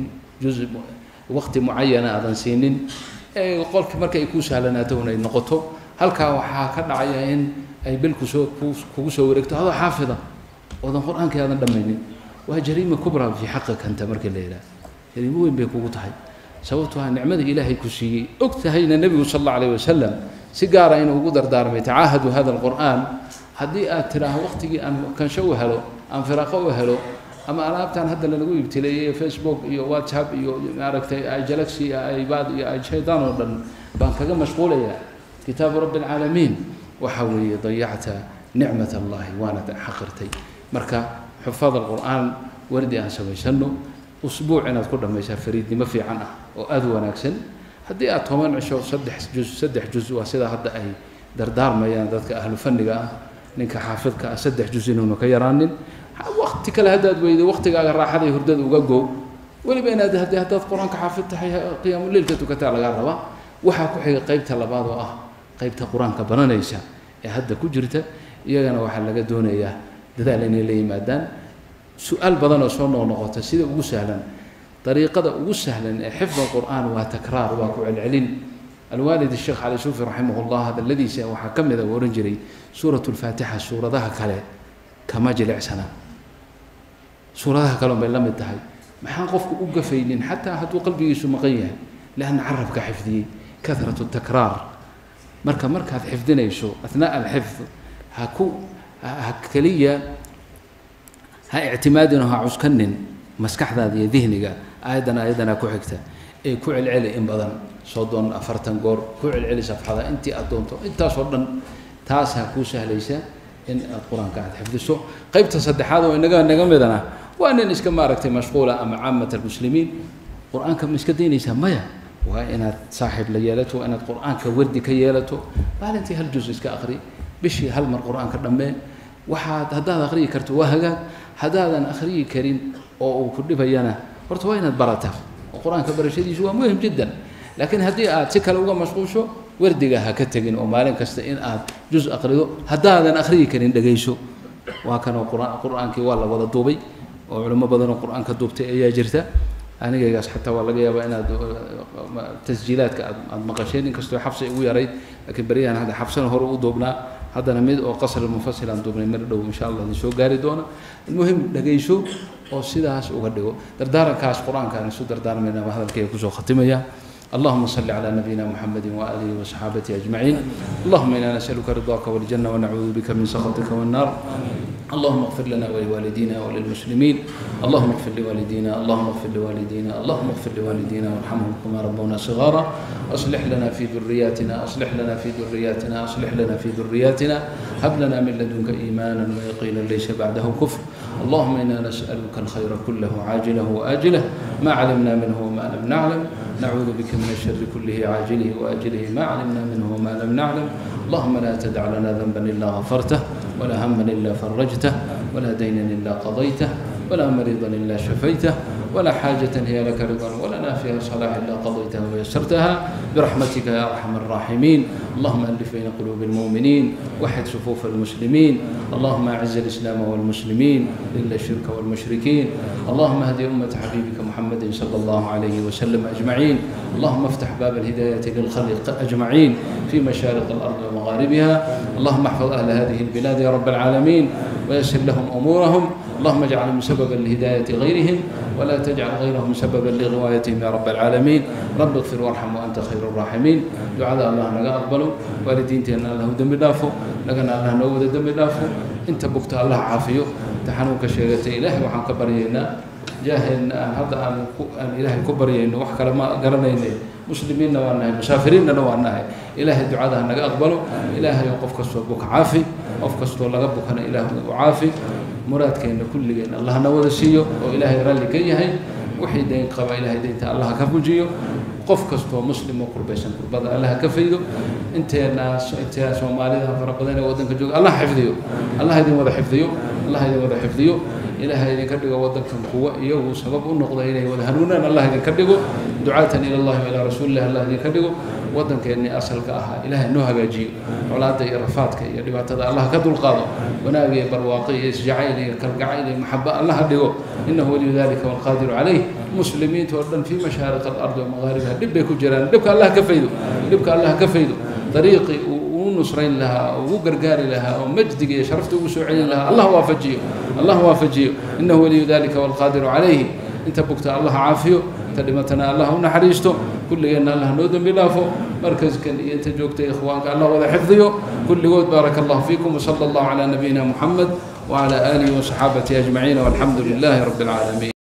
waqti mucayana aadan siinin qolki marka ay ku sahlanaato inay noqoto halkaa waxaa ka dhacaya in ay bil kugu soo wareegto adoo xaafida oodan qur-aankii aadan dhammaynin waa jariima kubra fii xaqika anta markii la yidhaha jariimo weyn bay kugu tahay sababto ah nicmada ilaahay ku siiyey og tahayna nebigu sal alla alayh wasalam si gaara inuu ugu dardaarmay tacaahadu hada alqur'aan haddii aad tidhaaho waqtigii aan kansho u helo aan firaaqo u helo ama alaabtan hadda lalagu ibtileeyey facebook iyo whatsapp iyo maaragtay galaxy iyo ibad iyo shaydaan oo dhan baan kaga mashquulayaa kitaabu rabbi alcaalamiin waxa weeye dayacta nicmat allahi waana xaqirtay marka xufaad alqur'aan wardi aan samaysano usbuuc inaad ku dhammaysaa fariidnimo fiican ah oo aada u wanaagsan haddii aad 10 cisho 3 juz waa sida hadda ay dardaarmayaan dadka ahlu fanniga ah ninka xaafidka ah 3 juz inuuna ka yaraanin waqti kale haddaad weydo waqtigaaga raaxada iyo hurdada uga goow weliba inaad haddaad qur-aanka xaafid tahay qiyaamu leylka tukataa laga rabaa waxaa ku xiga qaybta labaad oo ah qaybta qur-aanka baranaysa ee hadda ku jirta iyagana waxaa laga doonayaa dadaal inay la yimaadaan su-aal badan oo soo noqnoqota sida ugu sahlan dariiqada ugu sahlan ee xifd alqur'aan waa takraar waa ku celcelin alwaalid الشheekh cali suufi raximah اllah hadaladiisa waxaa ka mida u ohan jiray suuraة اlfaatixa suuradaha kale kama jilicsana suuradaha kale bay la mid tahay maxaan qofku u gafaynin xataa hadduu qalbigiisu maqan yahay lanna carabka xifdiyey kahraة الtakraar markaad xifdinayso athnaaء alxifd ha keliya ha ictimaadin oo ha cuskanin maskaxdaada iyo dihniga aayadana ku xigta ee ku celceli in badan 40 goor ku celceli safxada intii aad doonto intaasoo dhan taas ha kuu sahlaysa in aad qur-aanka aad xifdiso qaybta saddexaad oo naga midana waa nin iska maaragtay mashquula ama caamat almuslimiin qur-aanka ma iska daynaysaa maya waa inaad saaxiib la yeelato waa inaad qur-aanka wardi ka yeelato maalintii hal juz iska aqri bishii hal mar qur-aanka dhammee haddaad akhriyi karto waa hagaag haddaadan akhriyi karin oo uu ku dhibayana horta waa inaad barataa oo qur-aanka barashadiisu waa muhim jiddan laakiin haddii aad si kale uga mashquulsho wardiga ha ka tegin oo maalin kasta in aad juz aqrido haddaadan akhriyi karin dhegayso waa kanoo qur-aankii waa la wada duubay oo culimo badanoo qur-aanka duubtay ayaa jirta anigaygaas xataa waa laga yaabaa inaad tasjiilaadka aad maqasheen inkastoo xabsi ugu yarayd laakiin baryahan hadda xabsana hore u duubnaa haddana mid oo qasr munfasil aan duubnay mar dhow insha allah idin soo gaari doona muhim dhagayso oo sidaas uga dhigo dardaarankaas qur-aanka aan isu dardaarmayna baa hadalkayga kusoo khatimaya اللهم صل على نبينا محمد وآله وصحابته أجمعين اللهم إنا نسألك رضاك والجنة ونعوذ بك من سخطك والنار اللهم اغفر لنا ولوالدينا وللمسلمين اللهم اغفر لوالدينا اللهم اغفر لوالدينا اللهم اغفر لوالدينا وارحمهم كما ربونا صغارا أصلح لنا في ذرياتنا أصلح لنا في ذرياتنا أصلح لنا في ذرياتنا هب لنا من لدنك إيمانا ويقينا ليس بعده كفر اللهم إنا نسألك الخير كله عاجله وآجله ما علمنا منه وما لم نعلم نعوذ بك من الشر كله عاجله وآجله ما علمنا منه وما لم نعلم اللهم لا تدع لنا ذنبا إلا غفرته ولا هما إلا فرجته ولا دينا إلا قضيته ولا مريضا إلا شفيته ولا حاجة هي لك رضا ولنا فيها صلاح إلا قضيتها ويسرتها برحمتك يا أرحم الراحمين اللهم ألف بين قلوب المؤمنين وحد صفوف المسلمين اللهم أعز الإسلام والمسلمين إلا الشرك والمشركين اللهم اهد أمة حبيبك محمد صلى الله عليه وسلم أجمعين اللهم افتح باب الهداية للخلق أجمعين في مشارق الأرض ومغاربها اللهم احفظ أهل هذه البلاد يا رب العالمين ويسر لهم أمورهم اللهم اجعلهم سببا لهداية غيرهم ولا تجعل غيرهم سببا لغوايتهم يا رب العالمين رب اغفر وارحم وأنت خير الراحمين دعاء الله نجا أقبله والدينتنا الله دم دافو لكن الله نود دم دافو انت بكت الله عافيه تحنوك شيغتي إله وحن كبرينا جاهلنا هذا أن إله كبرينا وحكى ما قرنينا مسلمين وأنها مسافرين وأنها إله الدعاء نجا أقبله إله يوقف كسوك عافي وقف كسوك لغبك أنا إله وعافي مرادك إن كل جن الله نود السيو وإله يرى لك إياه وحيد دين قبا إله دين الله كفوجيو قف كستو مسلم وقربيشن قربا الله كفيدو أنت الناس أنت سومالي فربنا ودنك جوج الله حفظيو الله يدين وضع حفظيو الله يدين وضع حفظيو إلهي إذن كدقوا ودنكم قوة إيوه سبب النقضة إليه وذهنونا الله إذن كدقوا دعاة إلى الله وإلى رسول الله الله إذن كدقوا ودنك إني أصلك أها إلهي إنه هجاجي أولادي رفاتك يلي بعتذا الله كدو القاضي وناقي برواقي إسجعيلي كالقعيلي محبة الله هدقوا إنه ولي ذلك والقادر عليه مسلمين تولن في مشارق الأرض ومغاربها لبك جيران لبك الله كفيدو لبك الله كفيدو طريقي ونصرين لها وقرقار لها ومجدك شرفته وسوعين لها الله وافجيه الله وافجيه إنه ولي ذلك والقادر عليه انت بكت الله عافيه تلمتنا الله ونحريسته كل ان الله نودم بلافه مركز كان انت جوجت اخوانك الله ولا حفظيه كل قول بارك الله فيكم وصلى الله على نبينا محمد وعلى اله وصحابته اجمعين والحمد لله رب العالمين.